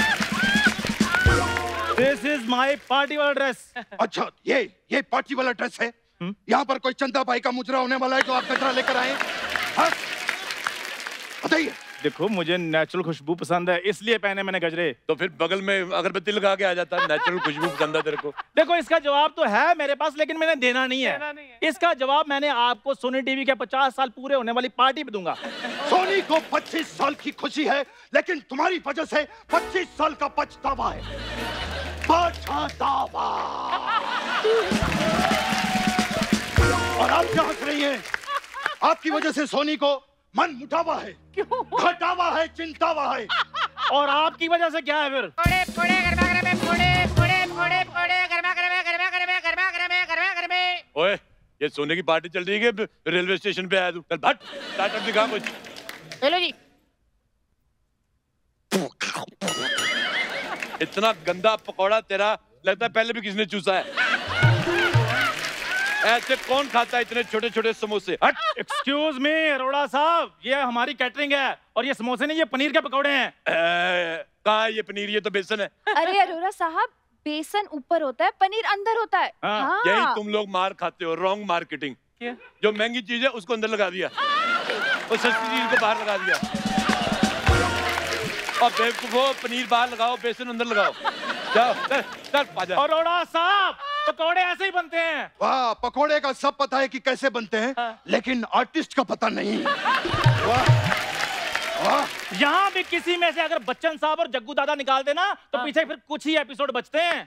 This is my party वाला ड्रेस। अच्छा, ये ये पार्टी वाला ड्रेस है। यहाँ पर कोई चंदा भाई का मुजरा होने वाला है जो आप गजरा लेकर आए। हाँ? बताइए। देखो मुझे नेचुरल खुशबू पसंद है, इसलिए पहने मैंने गजरे। तो फिर बगल में अगरबत्ती लगा के आ जाता। नेचुरल खुशबू पसंद है तेरे को? देखो इसका जवाब तो है मेरे पास, लेकिन मैंने देना नहीं है, देना नहीं है। इसका जवाब मैंने आपको सोनी टीवी के पचास साल पूरे होने वाली पार्टी पे दूंगा। सोनी को पच्चीस साल की खुशी है, लेकिन तुम्हारी वजह से पच्चीस साल का पछतावा है। पछतावा। और आप क्या हंस रही हैं? आपकी वजह से सोनी को मन मुटावा है, घटावा है, चिंतावा है। और आपकी वजह से क्या है फिर? फोड़े फोड़े गरमा गरमे फोड़े फोड़े फोड़े फोड़े गरमा गरमे गरमा गरमे गरमा गरमे गरमा गरमे। ओए, ये सोने की पार्टी चल रही है कि रेलवे स्टेशन पे आया तू? चल भट, स्टार्टअप दिखा कुछ। चलो जी। इतना गंदा पकौड़ा तेरा लगता है पहले भी किसी ने चूसा है। ऐसे कौन खाता है इतने छोटे छोटे समोसे? हट। एक्सक्यूज मी अरोड़ा साहब, ये हमारी कैटरिंग है और ये समोसे नहीं, ये पनीर के पकौड़े हैं। कहाँ है ये पनीर? ये तो बेसन है। अरे अरोड़ा साहब, बेसन ऊपर होता है, पनीर अंदर होता है। हाँ। हाँ। यही तुम लोग मार खाते हो, रॉन्ग मार्केटिंग। जो महंगी चीज है उसको अंदर लगा दिया और सस्ती चीज को बाहर लगा दिया। और बेवकूफो, पनीर बाहर लगाओ, बेसन अंदर लगाओ। जाओ, चल चल पाजा। अरोड़ा साहब, पकौड़े ऐसे ही बनते हैं। वाह, पकोड़े का सब पता है कि कैसे बनते हैं, हाँ। लेकिन आर्टिस्ट का पता नहीं। वाह वाह। यहाँ भी किसी में से अगर बच्चन साहब और जग्गू दादा निकाल देना तो हाँ। पीछे फिर कुछ ही एपिसोड बचते हैं।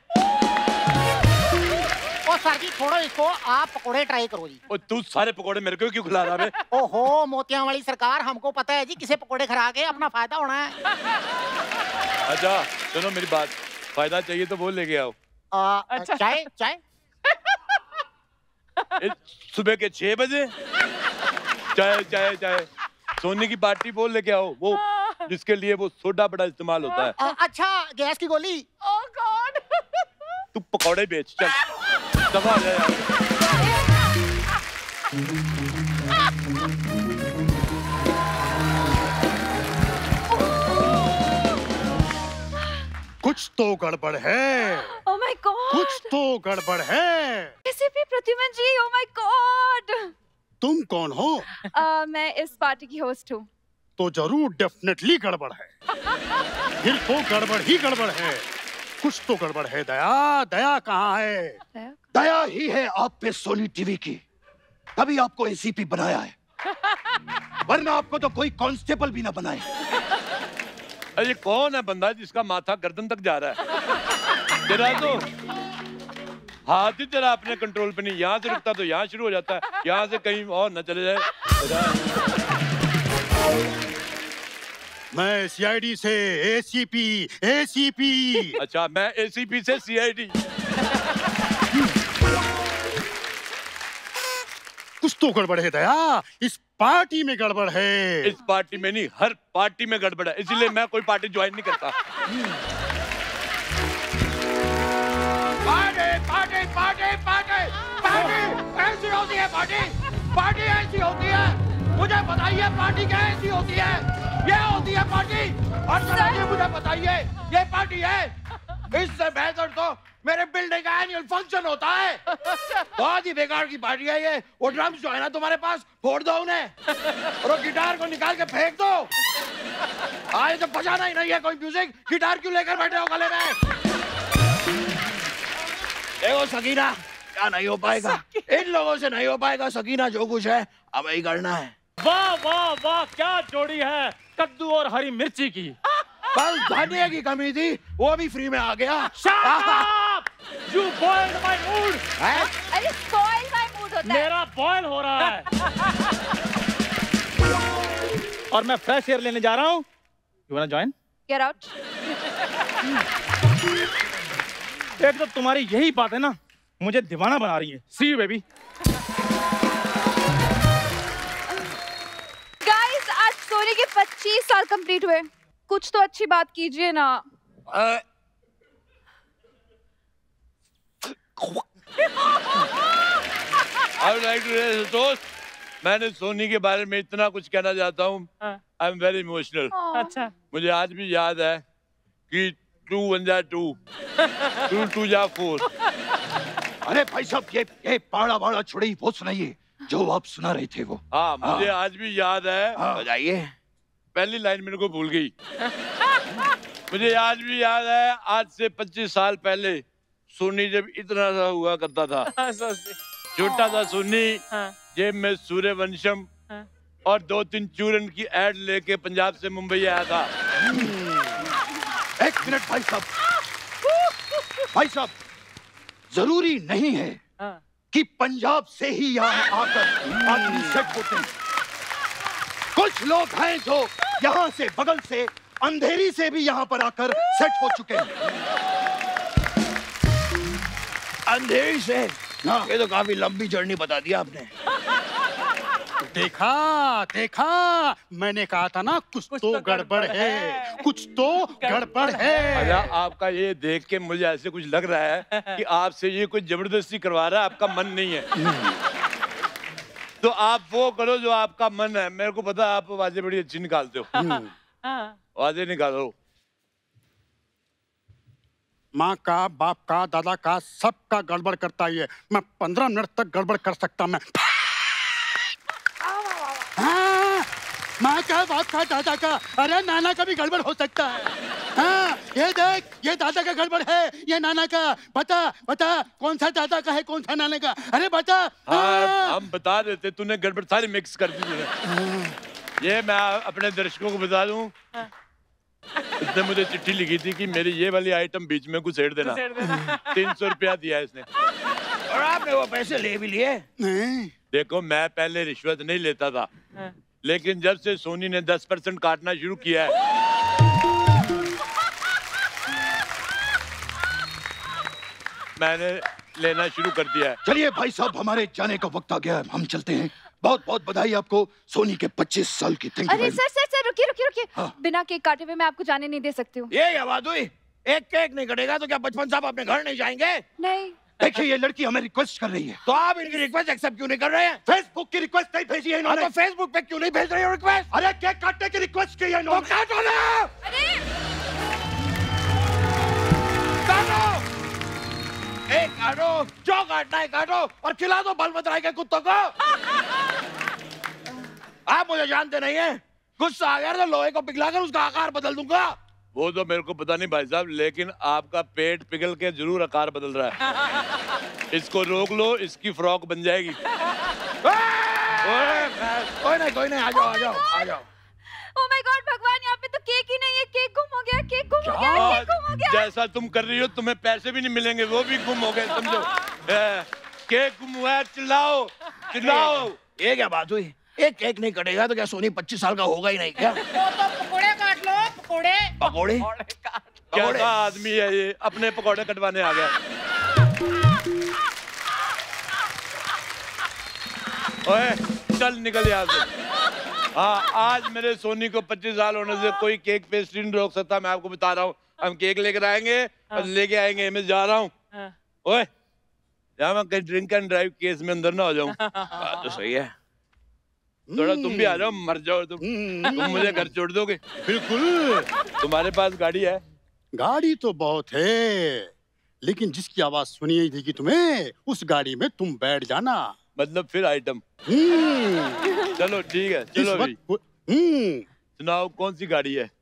ओ सर जी छोड़ो इसको, आप पकोड़े ट्राई करो जी। और तू सारे पकोड़े मेरे को क्यों खिला रहा है? ओहो मोतियां वाली सरकार, हमको पता है जी किसे पकोड़े खिला के अपना फायदा होना है। अच्छा सुनो मेरी बात, फायदा चाहिए तो वो लेके आओ। आ, अच्छा। चाय चाय सुबह के छह बजे चाय चाय चाय सोनी की पार्टी बोल लेके आओ, वो जिसके लिए वो सोडा बड़ा इस्तेमाल होता है। आ, अच्छा गैस की गोली। Oh God. तू पकौड़े बेच, चल दबा जा यार। कुछ तो गड़बड़ है। Oh my God. कुछ तो गड़बड़ है। ACP Pradyuman ji, oh my God. तुम कौन हो? uh, मैं इस पार्टी की होस्ट हूँ। तो जरूर डेफिनेटली गड़बड़ है। फिर तो गड़बड़ ही गड़बड़ है। कुछ तो गड़बड़ है। दया, दया कहाँ है? दया, दया ही है आप पे सोनी टीवी की, तभी आपको एसीपी बनाया है, वरना आपको तो कोई कांस्टेबल भी ना बनाए। अरे कौन है बंदा जिसका माथा गर्दन तक जा रहा है? तेरा तो हाथ ही तेरा अपने कंट्रोल पे नहीं, यहाँ से रुकता तो यहाँ शुरू हो जाता है, यहाँ से कहीं और न चले जाए। मैं सीआईडी से एसीपी, एसीपी। अच्छा, मैं एसीपी से सीआईडी। कुछ तो गड़बड़ है दया, इस पार्टी में गड़बड़ है। इस पार्टी में नहीं, हर पार्टी में गड़बड़ है, इसीलिए मैं कोई पार्टी ज्वाइन नहीं करता। Party party party party party ऐसी होती है, पार्टी पार्टी ऐसी होती है। मुझे बताइए पार्टी क्या ऐसी होती है? ये होती है पार्टी। और सर मुझे बताइए ये पार्टी है? इससे बेहतर तो मेरे बिल्डिंग का एनुअल फंक्शन होता है। बहुत ही बेकार की पार्टी है ये। वो ड्रम्स जो है ना तुम्हारे पास, फोड़ दो उन्हें और वो गिटार को निकाल के फेंक दो। आज तो बजाना ही नहीं है कोई म्यूजिक, गिटार क्यों लेकर बैठे हो गले में? देखो सकीना, क्या नहीं हो पाएगा, इन लोगों से नहीं हो पाएगा। सकीना जो कुछ है हमें ही करना है। वाह वाह वाह, क्या जोड़ी है कद्दू और हरी मिर्ची की। बस धनिया की कमी थी, वो भी फ्री में आ गया। Shut up! You boiled my mood. अरे spoil my mood होता है। मेरा बॉयल हो रहा है। और मैं फ्रेश एयर लेने जा रहा हूँ। You wanna join? Get out. एक तो तुम्हारी यही बात है ना, मुझे दीवाना बना रही है। See you baby. Guys, आज सोनी के पच्चीस साल कंप्लीट हुए। कुछ तो अच्छी बात कीजिए ना। दोस्त, मैंने सोनी के बारे में इतना कुछ कहना चाहता हूँ। I am very emotional. अच्छा, मुझे आज भी याद है कि टू वन जा टू, टू टू जा फोर। अरे भाई साहब, ये ये पाड़ा वाड़ा छुड़ई वो सुनाइए जो आप सुना रहे थे वो। हाँ, मुझे आज भी याद है। बताइए। पहली लाइन मेरे को भूल गई। मुझे आज भी याद है, आज से पच्चीस साल पहले सोनी जब इतना सा हुआ करता था, छोटा सा सोनी, जेब में सूर्यवंशम और दो तीन चूरन की एड लेके पंजाब से मुंबई आया था। एक मिनट भाई साहब, भाई साहब, जरूरी नहीं है कि पंजाब से ही यहाँ आकर आदमी सेट होते हैं। कुछ लोग हैं जो यहाँ से, बगल से, अंधेरी से भी यहाँ पर आकर सेट हो चुके हैं। अंधेरी से? ये तो काफी लंबी जर्नी बता दिया आपने। देखा देखा, मैंने कहा था ना, कुछ, कुछ तो, तो गड़बड़ है, है। कुछ तो गड़बड़ है। अच्छा, आपका ये देख के मुझे ऐसे कुछ लग रहा है कि आपसे ये कुछ जबरदस्ती करवा रहा है, आपका मन नहीं है। तो आप वो करो जो आपका मन है। मेरे को पता है आप आवाजें बड़ी अच्छी निकालते हो। आवाजें निकालो। माँ का, बाप का, दादा का, सबका गड़बड़ करता ही है। मैं पंद्रह मिनट तक गड़बड़ कर सकता मैं। हाँ, माँ का, बाप का, दादा का, अरे नाना का भी गड़बड़ हो सकता है। हाँ, ये देख, ये दादा का गड़बड़ है, ये नाना का। बता बता, कौन सा दादा का है, कौन सा नाना का? अरे बता। हाँ, हम बता देते, तूने गड़बड़ सारी मिक्स कर दी तूने। ये मैं अपने दर्शकों को बता दूं, इसने मुझे चिट्ठी लिखी थी कि मेरी ये वाली आइटम बीच में घुसेड़ देना। तीन सौ रुपया दिया इसने। और आपने वो पैसे ले भी लिए? नहीं। देखो, मैं पहले रिश्वत नहीं लेता था, लेकिन जब से सोनी ने दस परसेंट काटना शुरू किया है, मैंने लेना शुरू कर दिया है। चलिए भाई साहब, हमारे जाने का वक्त आ गया है, हम चलते हैं। बहुत बहुत बधाई आपको सोनी के पच्चीस साल की। Thank you. अरे सर सर सर रुकिए रुकिए रुकिए, हाँ। बिना केक काटे हुए मैं आपको जाने नहीं दे सकती हूँ। ये आवाज हुई, एक केक नहीं कटेगा तो क्या बचपन साहब अपने घर नहीं जाएंगे? नहीं। देखिए ये लड़की हमें रिक्वेस्ट कर रही है, तो आप इनकी रिक्वेस्ट एक्सेप्ट क्यों नहीं कर रहे हैं? फेसबुक की रिक्वेस्ट नहीं भेजी है इन्होंने। तो फेसबुक पे क्यों नहीं भेज रहे हो रिक्वेस्ट? अरे केक काटने की रिक्वेस्ट की है तो इन्होंने। काटो ना, अरे काटो, एक काटो, जो काटना है काटो और खिला दो बलभद्राई के कुत्तों को। आप मुझे जानते नहीं हैं, गुस्सा आ गया तो लोहे को पिघलाकर उसका आकार बदल दूंगा। वो तो मेरे को पता नहीं भाई साहब, लेकिन आपका पेट पिघल के जरूर आकार बदल रहा है। इसको रोक लो, इसकी फ्रॉक बन जाएगी। कोई नहीं कोई नहीं, आ जाओ आ जाओ आ जाओ। ओह माय गॉड भगवान, यहाँ पे तो केक ही नहीं है, केक गुम हो गया, केक गुम हो गया, केक गुम हो गया। जैसा तुम कर रही हो तुम्हें पैसे भी नहीं मिलेंगे, वो भी गुम हो गए समझो। ए, केक गुम हुआ है, चिल्लाओ चिल्लाओ। ये क्या बात हुई? एक केक नहीं कटेगा तो क्या सोनी पच्चीस साल का होगा ही नहीं क्या? वो तो पकोड़े काट लो, पकोड़े। पकोड़े? कैसा आदमी है ये, अपने पकौड़े कटवाने आ गया। ओए चल निकल यहाँ से। हाँ, आज मेरे सोनी को पच्चीस साल होने से कोई केक पेस्ट्री नहीं रोक सकता। मैं आपको बता रहा हूँ, हम केक लेकर आएंगे और लेके आएंगे। मैं जा रहा हूँ। ओए यहाँ मैं कहीं ड्रिंक एंड ड्राइव केस में अंदर ना हो जाऊँ। बात तो सही है। थोड़ा तुम भी आ जाओ, मर जाओ तुम। तुम मुझे घर छोड़ दोगे? बिल्कुल। तुम्हारे पास गाड़ी है? गाड़ी तो बहुत है, लेकिन जिसकी आवाज सुनी ही थी कि तुम्हें, उस गाड़ी में तुम बैठ जाना। मतलब फिर आइटम। चलो ठीक है, चलो भाई। सुनाओ कौन सी गाड़ी है?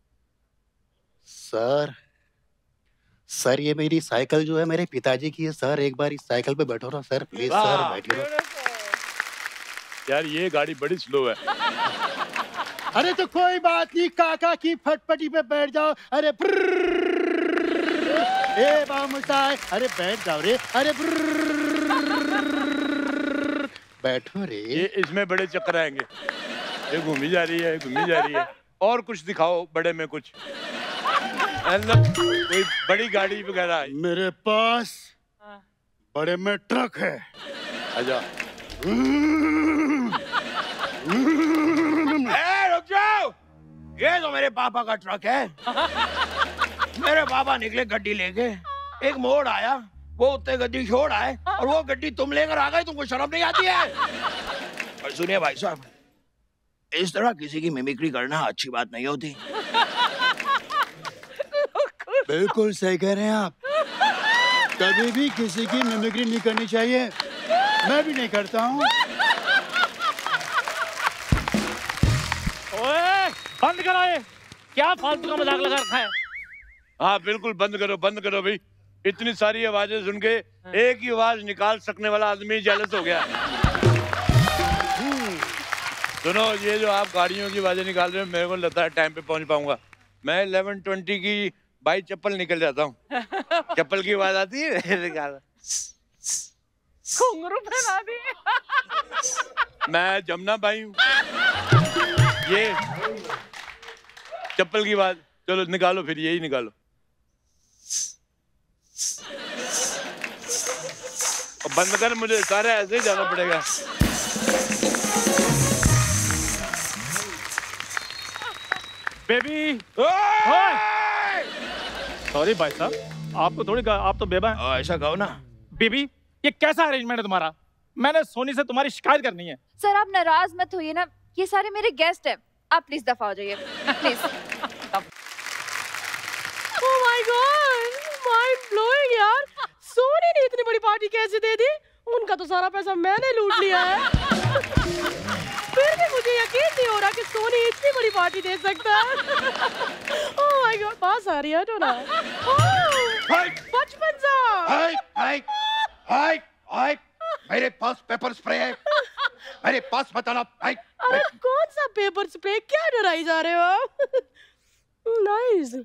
सर सर ये मेरी साइकिल जो है मेरे पिताजी की है सर। एक बार इस साइकिल पे बैठो ना सर, प्लीज सर बैठिए। यार ये गाड़ी बड़ी स्लो है। अरे तो कोई बात नहीं, काका की फटफटी पे बैठ जाओ। अरे ए बामुसाई, अरे बैठ जाओ रे। अरे बैठो रे। ये इसमें बड़े चक्कर आएंगे। ये घूमी जा रही है, घूमी जा रही है। और कुछ दिखाओ बड़े में कुछ, मतलब कोई बड़ी गाड़ी वगैरह। मेरे पास बड़े में ट्रक है। आजा। ए, रुक जाओ, ये तो मेरे पापा का ट्रक है। मेरे पापा निकले गड्डी लेके, एक मोड़ आया, वो उत्ते गड्डी छोड़ आए और वो गड्डी तुम लेकर आ गए। तुमको शर्म नहीं आती है? और सुनिए भाई साहब, इस तरह किसी की मिमिक्री करना अच्छी बात नहीं होती। बिल्कुल सही कह रहे हैं आप। कभी भी किसी की मिमिक्री नहीं करनी चाहिए, मैं भी नहीं करता हूँ। ओए बंद करो ये, क्या फालतू का मजाक लगा रखा है? हाँ बिल्कुल बंद करो, बंद करो भाई। इतनी सारी आवाजें सुन के एक ही आवाज निकाल सकने वाला आदमी जेलस हो गया। सुनो, ये जो आप गाड़ियों की आवाजें निकाल रहे हो, मेरे को लगता है टाइम पे पहुंच पाऊंगा। मैं इलेवन ट्वेंटी की बाई चप्पल निकल जाता हूँ। चप्पल की आवाज आती है निकाल। घुंघरू पहना दी। मैं जमुना भाई हूँ। ये चप्पल की आवाज, चलो निकालो फिर, यही निकालो। और बंद कर, मुझे सारे ऐसे ही जाना पड़ेगा। बेबी। सॉरी भाई साहब, आपको थोड़ी, आप तो बेबा हैं। ऐसा कहो ना। बेबी, ये कैसा अरेंजमेंट है तुम्हारा? मैंने सोनी से तुम्हारी शिकायत करनी है। सर आप नाराज मत होइए ना, ये सारे मेरे गेस्ट हैं। आप प्लीज दफा हो जाइए please. Oh my God, mind blowing यार। सोनी ने इतनी बड़ी पार्टी कैसे दे दी? उनका तो सारा पैसा मैंने लूट लिया है। फिर भी मुझे यकीन नहीं हो रहा कि सोनी इतनी बड़ी पार्टी दे सकता है। ओह माय गॉड, पास आ रही है तो ना। बचपन सा। हाय हाय हाय हाय, मेरे पास पेपर स्प्रे है, मेरे पास बताना। हाय अरे कौन सा पेपर स्प्रे? क्या डराई जा रहे हो आप? नाइस।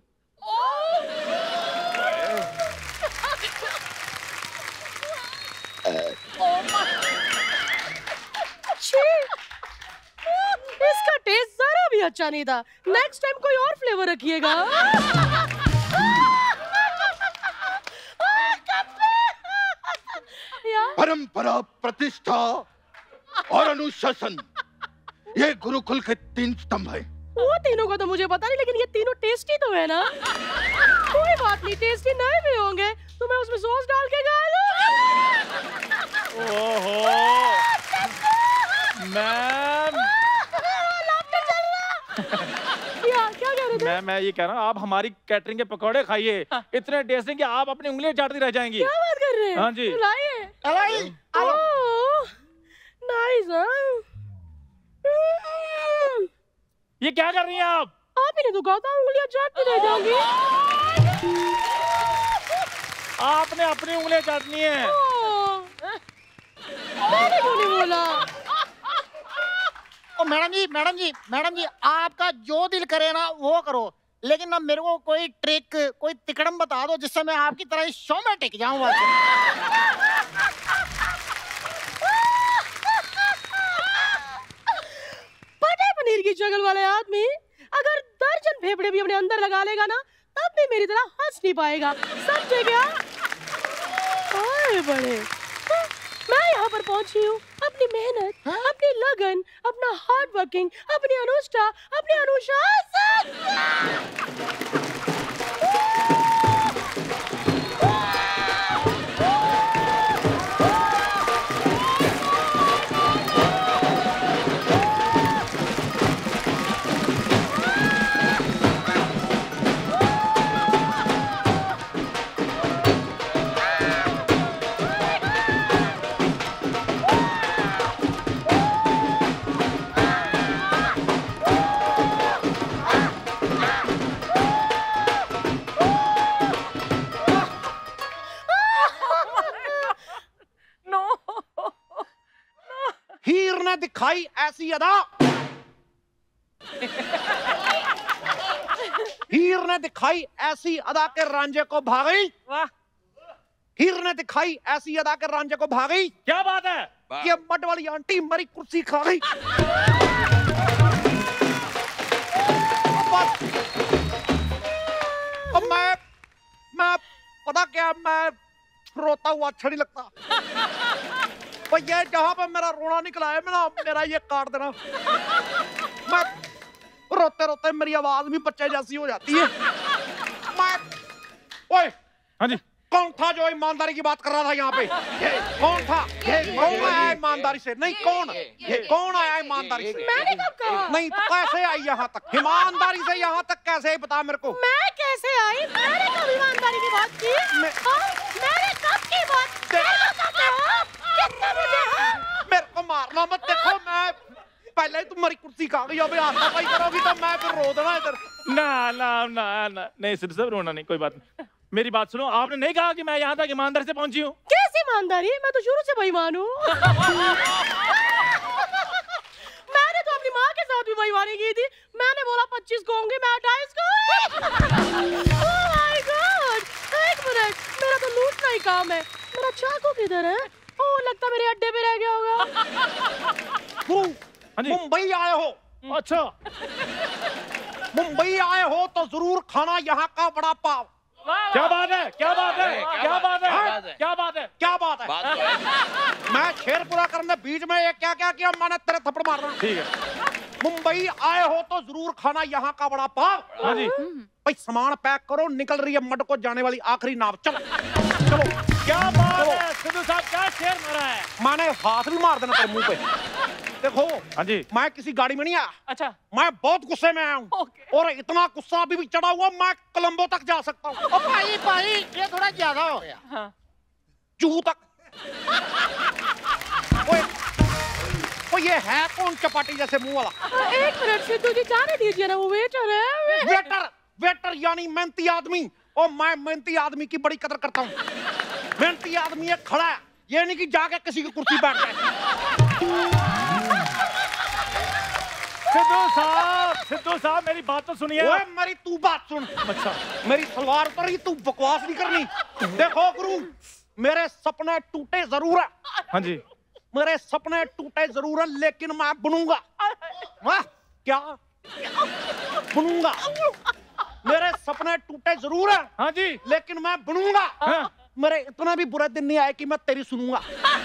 इसका टेस्ट जरा भी अच्छा नहीं था। नेक्स्ट टाइम कोई और फ्लेवर रखिएगा। परंपरा, प्रतिष्ठा और अनुशासन, ये गुरुकुल के तीन स्तंभ हैं। वो तीनों का तो मुझे पता नहीं, लेकिन ये तीनों टेस्टी तो है ना। कोई बात नहीं, टेस्टी नहीं भी होंगे तो मैं उसमें सॉस डाल के खा लूं। ओहो मैम, क्या क्या कह रहे थे? मैं मैं ये कह रहा हूँ, आप हमारी कैटरिंग के पकौड़े खाइए, इतने टेस्टी कि आप अपनी उंगलियां चाटती रह जाएंगी। क्या बात कर रहे हैं? हाँ जी। लाइए। नाइस। ये क्या कर रही हैं आप? आप ही ने तो कहा था उंगलियां चाटती रह जाओगी। आपने अपनी उंगलियां चाटनी है। मैंने क्यों नहीं बोला? ओ madam ji, madam ji, madam ji, आपका जो दिल करे ना वो करो, लेकिन ना मेरे को कोई ट्रिक, कोई तिकड़म बता दो जिससे मैं आपकी तरह इस शो में टिक जाऊं। पटे पनीर की शक्ल वाले आदमी अगर दर्जन फेफड़े भी अपने अंदर लगा लेगा ना, तब भी मेरी तरह हंस नहीं पाएगा। समझे क्या? आए बड़े, मैं यहाँ पर पहुंची हूँ अपनी मेहनत, अपनी लगन, अपना हार्ड वर्किंग, अपनी अनुष्ठा, अपनी अनुशासन। हीर ने दिखाई ऐसी अदा, हीर ने दिखाई ऐसी अदा के रांझे को भागी। वाह। हीर ने दिखाई ऐसी अदा के रांझे को भागी। क्या बात है? ये मड वाली आंटी मेरी कुर्सी खा गई। अब मैं मैं पता क्या, मैं रोता हुआ अच्छा नहीं लगता। ये जहां पर मेरा रोना निकला है, मेरा मेरा ये काट देना। मैं रोते रोते मेरी आवाज भी बच्चे जैसी हो जाती है। मैं ओए, हाँ जी, कौन था जो ईमानदारी की बात कर रहा था यहाँ पे? कौन था? कौन आया ईमानदारी से? नहीं, कौन कौन आया ईमानदारी से? मैंने कब कहा? नहीं तो कैसे आई यहाँ तक? ईमानदारी से यहाँ तक कैसे आई बता मेरे को। मैं कैसे आई? मैंने कब ईमानदारी की बात की? मैं... मैंने कब की बात? मेरे को मारना मत। देखो मैं पहले तुम्हारी कुर्सी खा गई, अबे हाथापाई करोगी तो मैं फिर रो देना इधर। ना ना ना ना, नहीं सिर्फ सब रोना नहीं, कोई बात नहीं। मेरी बात सुनो, आपने नहीं कहा कि मैं यहाँ तक ईमानदारी से पहुंची हूँ? कैसी ईमानदारी? मैं तो शुरू से बेईमान हूँ। मैंने तो अपनी माँ के साथ भी बेईमानी की थी। मैंने बोला पच्चीस को होंगे, मैं अट्ठाईस को। ओह माय गॉड, एक मिनट, मेरा तो लूटना ही काम है। मेरा चाकू किधर है? ओह, लगता मेरे अड्डे पे रह गया होगा। मुंबई आए हो? अच्छा, मुंबई आए हो तो जरूर खाना यहाँ का बड़ा पाव। क्या बात है? क्या बात है? क्या बात है? क्या बात है? क्या बात है? मैं शेर पूरा करने बीच में ये क्या क्या किया, मैंने तेरे थप्पड़ मारना। ठीक है। मुंबई आए हो तो जरूर खाना यहाँ का बड़ा पाव। हाँ जी। भाई सामान पैक करो, निकल रही है मड को जाने वाली आखिरी नाव। चलो चलो। क्या बात है सिद्धू साहब, क्या शेर मारा है? मैंने हाथ भी मार देना तेरे मुंह पे। देखो, हाँ जी, मैं किसी गाड़ी में नहीं आया। अच्छा, मैं बहुत गुस्से में आया हूँ, और इतना गुस्सा अभी भी चढ़ा हुआ, मैं कोलंबो तक जा सकता हूँ। भाई भाई, ये थोड़ा ज्यादा हो गया। हाँ। जूहू तक। ओए, ओ ये है कौन चपाटी जैसे मुंह वाला? एक मिनट सिद्धू जी, जाने दीजिए ना, वो वेटर है। वेटर वेटर यानी मेहनती आदमी। और मैं मेहनती आदमी की बड़ी कदर करता हूँ। मेहनती आदमी है खड़ा है, ये नहीं कि जाके किसी की कुर्सी बैठ जाए। सिद्धू साहब, सिद्धू साहब मेरी बात तो सुनिए। ओए मेरी तू बात सुन। अच्छा, मेरी सलवार उतर रही, तू बकवास नहीं करनी। देखो गुरु, मेरे सपने टूटे जरूर है। हाँ जी, मेरे सपने टूटे जरूर है, लेकिन मैं बनूंगा। वाह, क्या बनूंगा? मेरे सपने टूटे जरूर है। हाँ जी, लेकिन मैं बनूंगा। हाँ। मेरे इतना भी बुरा दिन नहीं आया कि मैं तेरी सुनूंगा।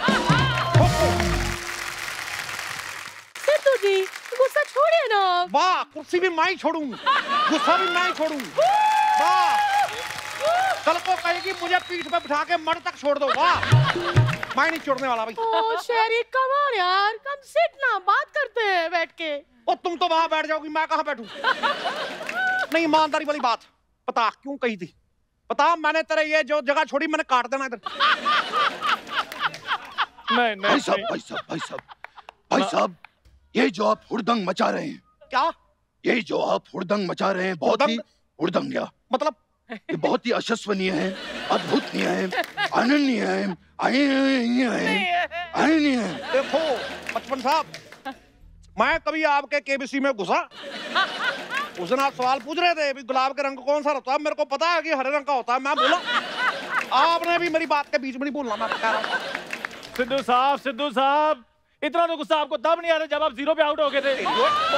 सिद्धू जी गुस्सा छोड़िए ना। वाह, कुर्सी भी मैं ही छोड़ूं, गुस्सा भी मैं ही छोड़ूं। वाह, कल को कहेगी मुझे पीठ पे बिठा के मर तक छोड़ दो। वाह, मैं नहीं छोड़ने वाला भाई। ओ शेरी कमाल यार, कम सिट ना, बात करते हैं बैठ के। और तुम तो वहां बैठ जाओगी, मैं कहाँ बैठूं? नहीं, ईमानदारी वाली बात पता क्यों कही थी? पता, मैंने तेरे ये जो जगह छोड़ी मैंने काट देना इधर। नहीं नहीं भाई साहब, भाई साहब, भाई साहब, भाई साहब, ये जो आप हुड़दंग मचा रहे हैं, क्या? ये जो आप हुड़दंग मचा रहे हैं बहुत ही हुड़दंग क्या मतलब? ये बहुत ही अशस्वनीय है, अद्भुतनीय है, अनन्य है, अनन्य है, अनन्य है। देखो बचपन साहब, मैं कभी आपके केबीसी में घुसा, उस दिन आप सवाल पूछ रहे थे भी गुलाब का रंग कौन सा होता है, मेरे को पता है कि हरे रंग का होता है, मैं बोला। आपने भी मेरी बात के बीच में नहीं बोलना, मैं बता रहा हूं। सिद्धू साहब, सिद्धू साहब, इतना तो गुस्सा आपको तब नहीं आ रहा जब आप जीरो पे आउट हो गए थे।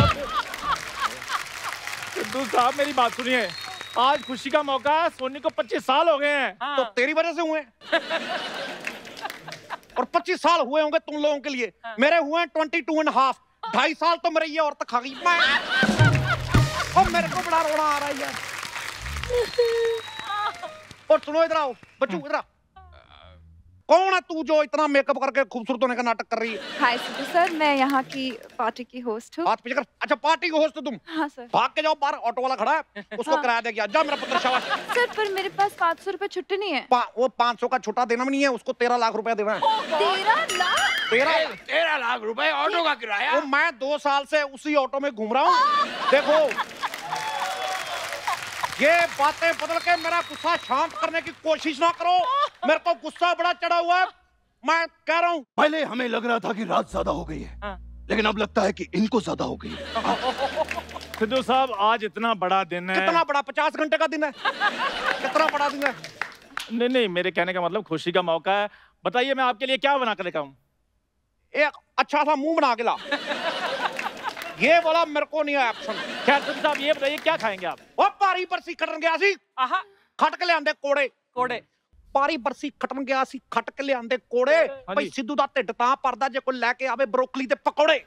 सिद्धू साहब मेरी बात सुनिए, आज खुशी का मौका है, सोनी को पच्चीस साल हो गए हैं। हाँ। तो तेरी वजह से हुए और पच्चीस साल हुए होंगे तुम लोगों के लिए। हाँ। मेरे हुए ट्वेंटी टू एंड हाफ, ढाई साल तो मेरे ये औरत खा गई। मैं और मेरे को बड़ा रोना आ रहा है यार। और सुनो, इधर आओ बच्चू, इधर आओ। कौन है तू जो इतना मेकअप करके खूबसूरत होने का नाटक कर रही है? हाय सिद्धू सर, मैं यहाँ की पार्टी की होस्ट हूँ। हाथ पीछे कर। अच्छा, पार्टी की होस्ट हो तुम? हाँ सर। भाग के जाओ बाहर, ऑटो वाला खड़ा है, उसको हाँ। किराया दे गया। जा मेरा पुत्र, शाबाश। सर पर मेरे पास पाँच सौ रुपए छुट्टी नहीं है। पा, वो पाँच सौ का छुट्टा देना भी नहीं है, उसको तेरह लाख रुपया देना है। तेरह लाख? तेरह तेरह लाख रुपए ऑटो का किराया? वो मैं दो साल से उसी ऑटो में घूम रहा हूँ। देखो, ये बातें बदल के मेरा गुस्सा शांत करने की कोशिश ना करो, मेरे को गुस्सा बड़ा चढ़ा हुआ है, मैं कह रहा हूँ। पहले हमें लग रहा था कि रात ज्यादा हो गई है, लेकिन अब लगता है कि इनको ज्यादा हो गई है। सिद्धू साहब, आज इतना बड़ा दिन है। कितना बड़ा? पचास घंटे का दिन है। कितना बड़ा दिन है? नहीं नहीं, मेरे कहने का मतलब खुशी का मौका है। बताइए मैं आपके लिए क्या बना कर लेकर आऊं? एक अच्छा सा मुंह बना के ला। ये वाला मेरे को नहीं है एक्शन। क्या सिद्धू साहब, ये बताइए क्या खाएंगे आप? वो पारी बरसी खटन गया सी, खट के ले आंदे कोड़े कोड़े। पारी बरसी खटन गया सी, खट के ले आंदे कोड़े। भाई सिद्धू दा ढिड तां परदा जे कोई लेके आवे ब्रोकली दे पकौड़े।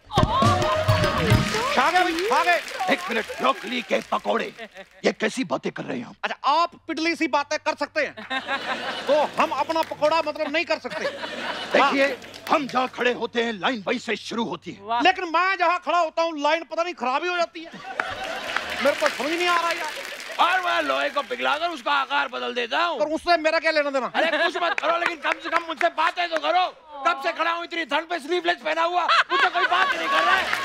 खा गए भाई, खा गए। एक मिनट, ब्रोकली के पकौड़े, ये कैसी बातें कर रहे हैं आप? अच्छा, आप पिटली सी बातें कर सकते हैं तो हम अपना पकौड़ा मतलब नहीं कर सकते। देखिए, हम जहाँ खड़े होते हैं लाइन वहीं से शुरू होती है, लेकिन मैं जहाँ खड़ा होता हूँ लाइन पता नहीं खराब ही हो जाती है। मेरे को समझ नहीं आ रहा यार। और मैं लोहे को पिघलाकर उसका आकार बदल देता हूँ। और उससे मेरा क्या लेना देना? अरे कुछ मत करो, लेकिन कम से कम मुझसे बातें तो करो। कब से खड़ा हूँ इतनी ठंड पे स्लीवलेस पहना हुआ, मुझे कोई बात नहीं कर रहा है।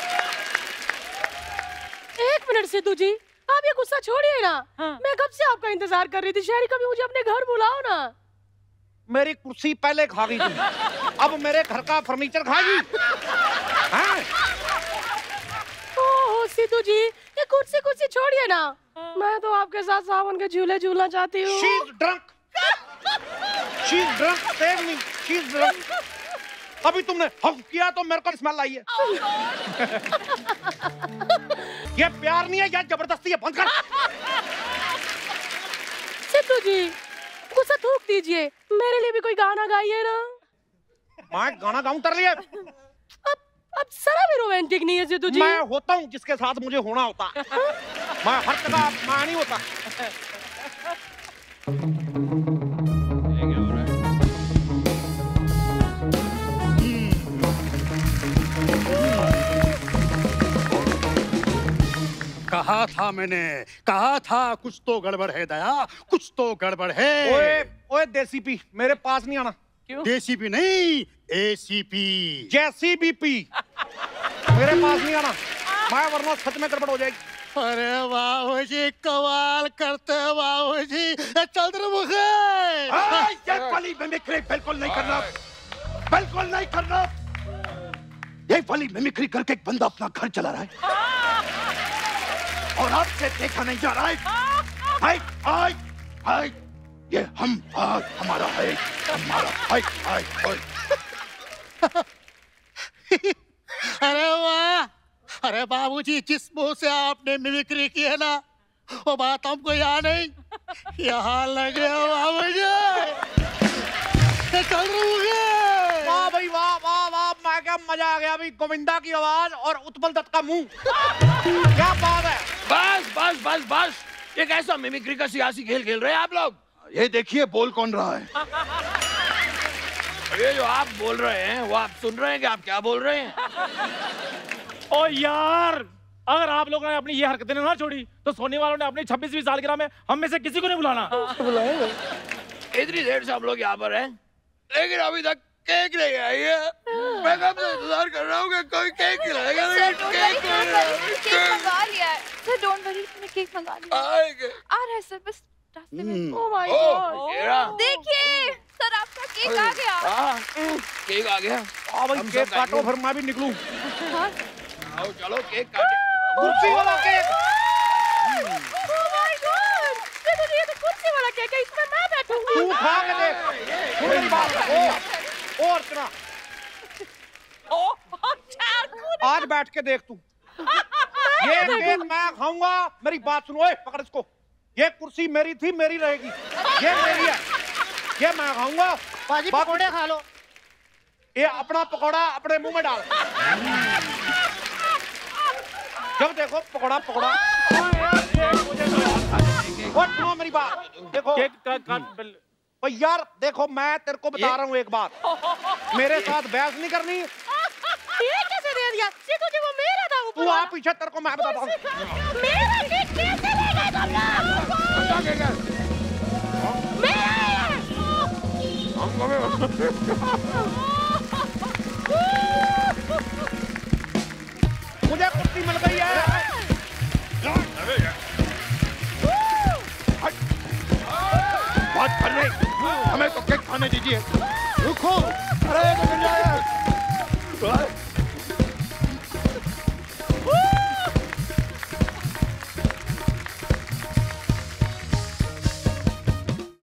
एक मिनट सिद्धू जी, आप ये गुस्सा छोड़िए ना। हाँ। मैं कब से आपका इंतजार कर रही थी। शहरी, कभी मुझे अपने घर बुलाओ ना। मेरी कुर्सी पहले खा गई थी, अब मेरे घर का फर्नीचर खाएगी। ओह सिद्धू जी, ये कुर्सी कुर्सी छोड़िए ना। हाँ। मैं तो आपके साथ सावन के झूले झूलना चाहती हूँ। She's drunk. She's drunk. Save me. She's drunk. अभी तुमने हक किया तो मेरे को स्मेल आई है। ये प्यार नहीं है, ये जबरदस्ती है। बंद कर। सिद्धू जी, गुस्सा थूक दीजिए, मेरे लिए भी कोई गाना गाइए ना। मैं गाना गाऊं तर लिए? अब अब जरा भी रोमांटिक नहीं है सिद्धू जी। मैं होता हूँ जिसके साथ मुझे होना होता। मैं हर जगह मैं नहीं होता। कहा था मैंने, कहा था कुछ तो गड़बड़ है दया, कुछ तो गड़बड़ है। ओए ओए देसी पी, मेरे पास नहीं आना। क्यों? देसी पी नहीं, एसीपी। जैसी बीपी मेरे पास नहीं आना, मैं वरना सच में गड़बड़ हो जाएगी। अरे बाबू जी, कमाल करते बाबू जी, चंद्रमुखी। ये वाली मिमिक्री बिल्कुल नहीं करना, बिल्कुल नहीं करना। ये वाली मिमिक्री करके एक बंदा अपना घर चला रहा है और आपसे देखा नहीं जा रहा है। हाय हाय हाय, ये हम आज हमारा है, हमारा हाय हाय हाय। अरे वाह, अरे बाबूजी, जिस मुंह से आपने मिमिक्री की है ना, वो बात हमको याद नहीं, यहाँ लगे बाबूजी। से चल रहे होंगे। वाह भाई वाह वाह वाह, मैं क्या मजा आ गया भाई। गोविंदा की आवाज और उत्पल दत्त का मुंह, क्या बात है। बस बस बस बस, ये कैसा मिमिक्री का सियासी खेल खेल रहे हैं आप लोग? ये देखिए बोल कौन रहा है। ये जो आप बोल रहे हैं वो आप सुन रहे हैं कि आप क्या बोल रहे हैं? ओ यार, अगर आप लोगों ने अपनी ये हरकतें ना छोड़ी तो सोनी वालों ने अपनी छब्बीसवीं सालगिरह में हम में से किसी को नहीं बुलाना। बुलाएंगे। इतनी देर से हम लोग यहाँ पर हैं, लेकिन अभी तक केक नहीं आई है। मैं कब से इंतजार कर रहा हूँ कि कोई केक खिलाएगा। केक मंगा लिया है सर, डोंट वरी, मैंने केक मंगा लिया आएंगे। आ रहा है सर, बस रास्ते में। ओह माय ओह, ये रहा। गॉड, देखिए सर आपका केक आ गया। हाँ, केक आ गया। हाँ भाई, हम केक सब काटो खाएंगे। फिर मैं भी निकलूं। आओ चलो केक काटे। कुर्सी वाला केक। ओह माय गॉड, ये तो ये तो कुर्सी वाला केक है, इसमें मैं बैठूंगी। तू खा के देख। मेरी बात ओ और इतना आज बैठ के देख तू। ये केक मैं खाऊंगा, मेरी बात सुनो। ओए पकड़ इसको, ये कुर्सी मेरी थी, मेरी रहेगी। ये मेरी है, ये मैं खाऊंगा। बाजी पकोड़े खा लो। ये अपना पकौड़ा अपने मुंह में डाल। जब देखो पकौड़ा पकौड़ा। और सुनो मेरी बात, देखो केक का काट ओ यार देखो, मैं तेरे को बता रहा हूँ एक बात, मेरे साथ बहस नहीं करनी। ये कैसे दे दिया? ये तुझे वो मेरा था, तू आ पीछे, तेरे को मैं बताता हूँ। मेरा केक कैसे ले गए तुम लोग? मेरा है। मुझे कुर्सी मिल गई है। बात कर रहे, हमें तो केक खाने दीजिए। रुको, अरे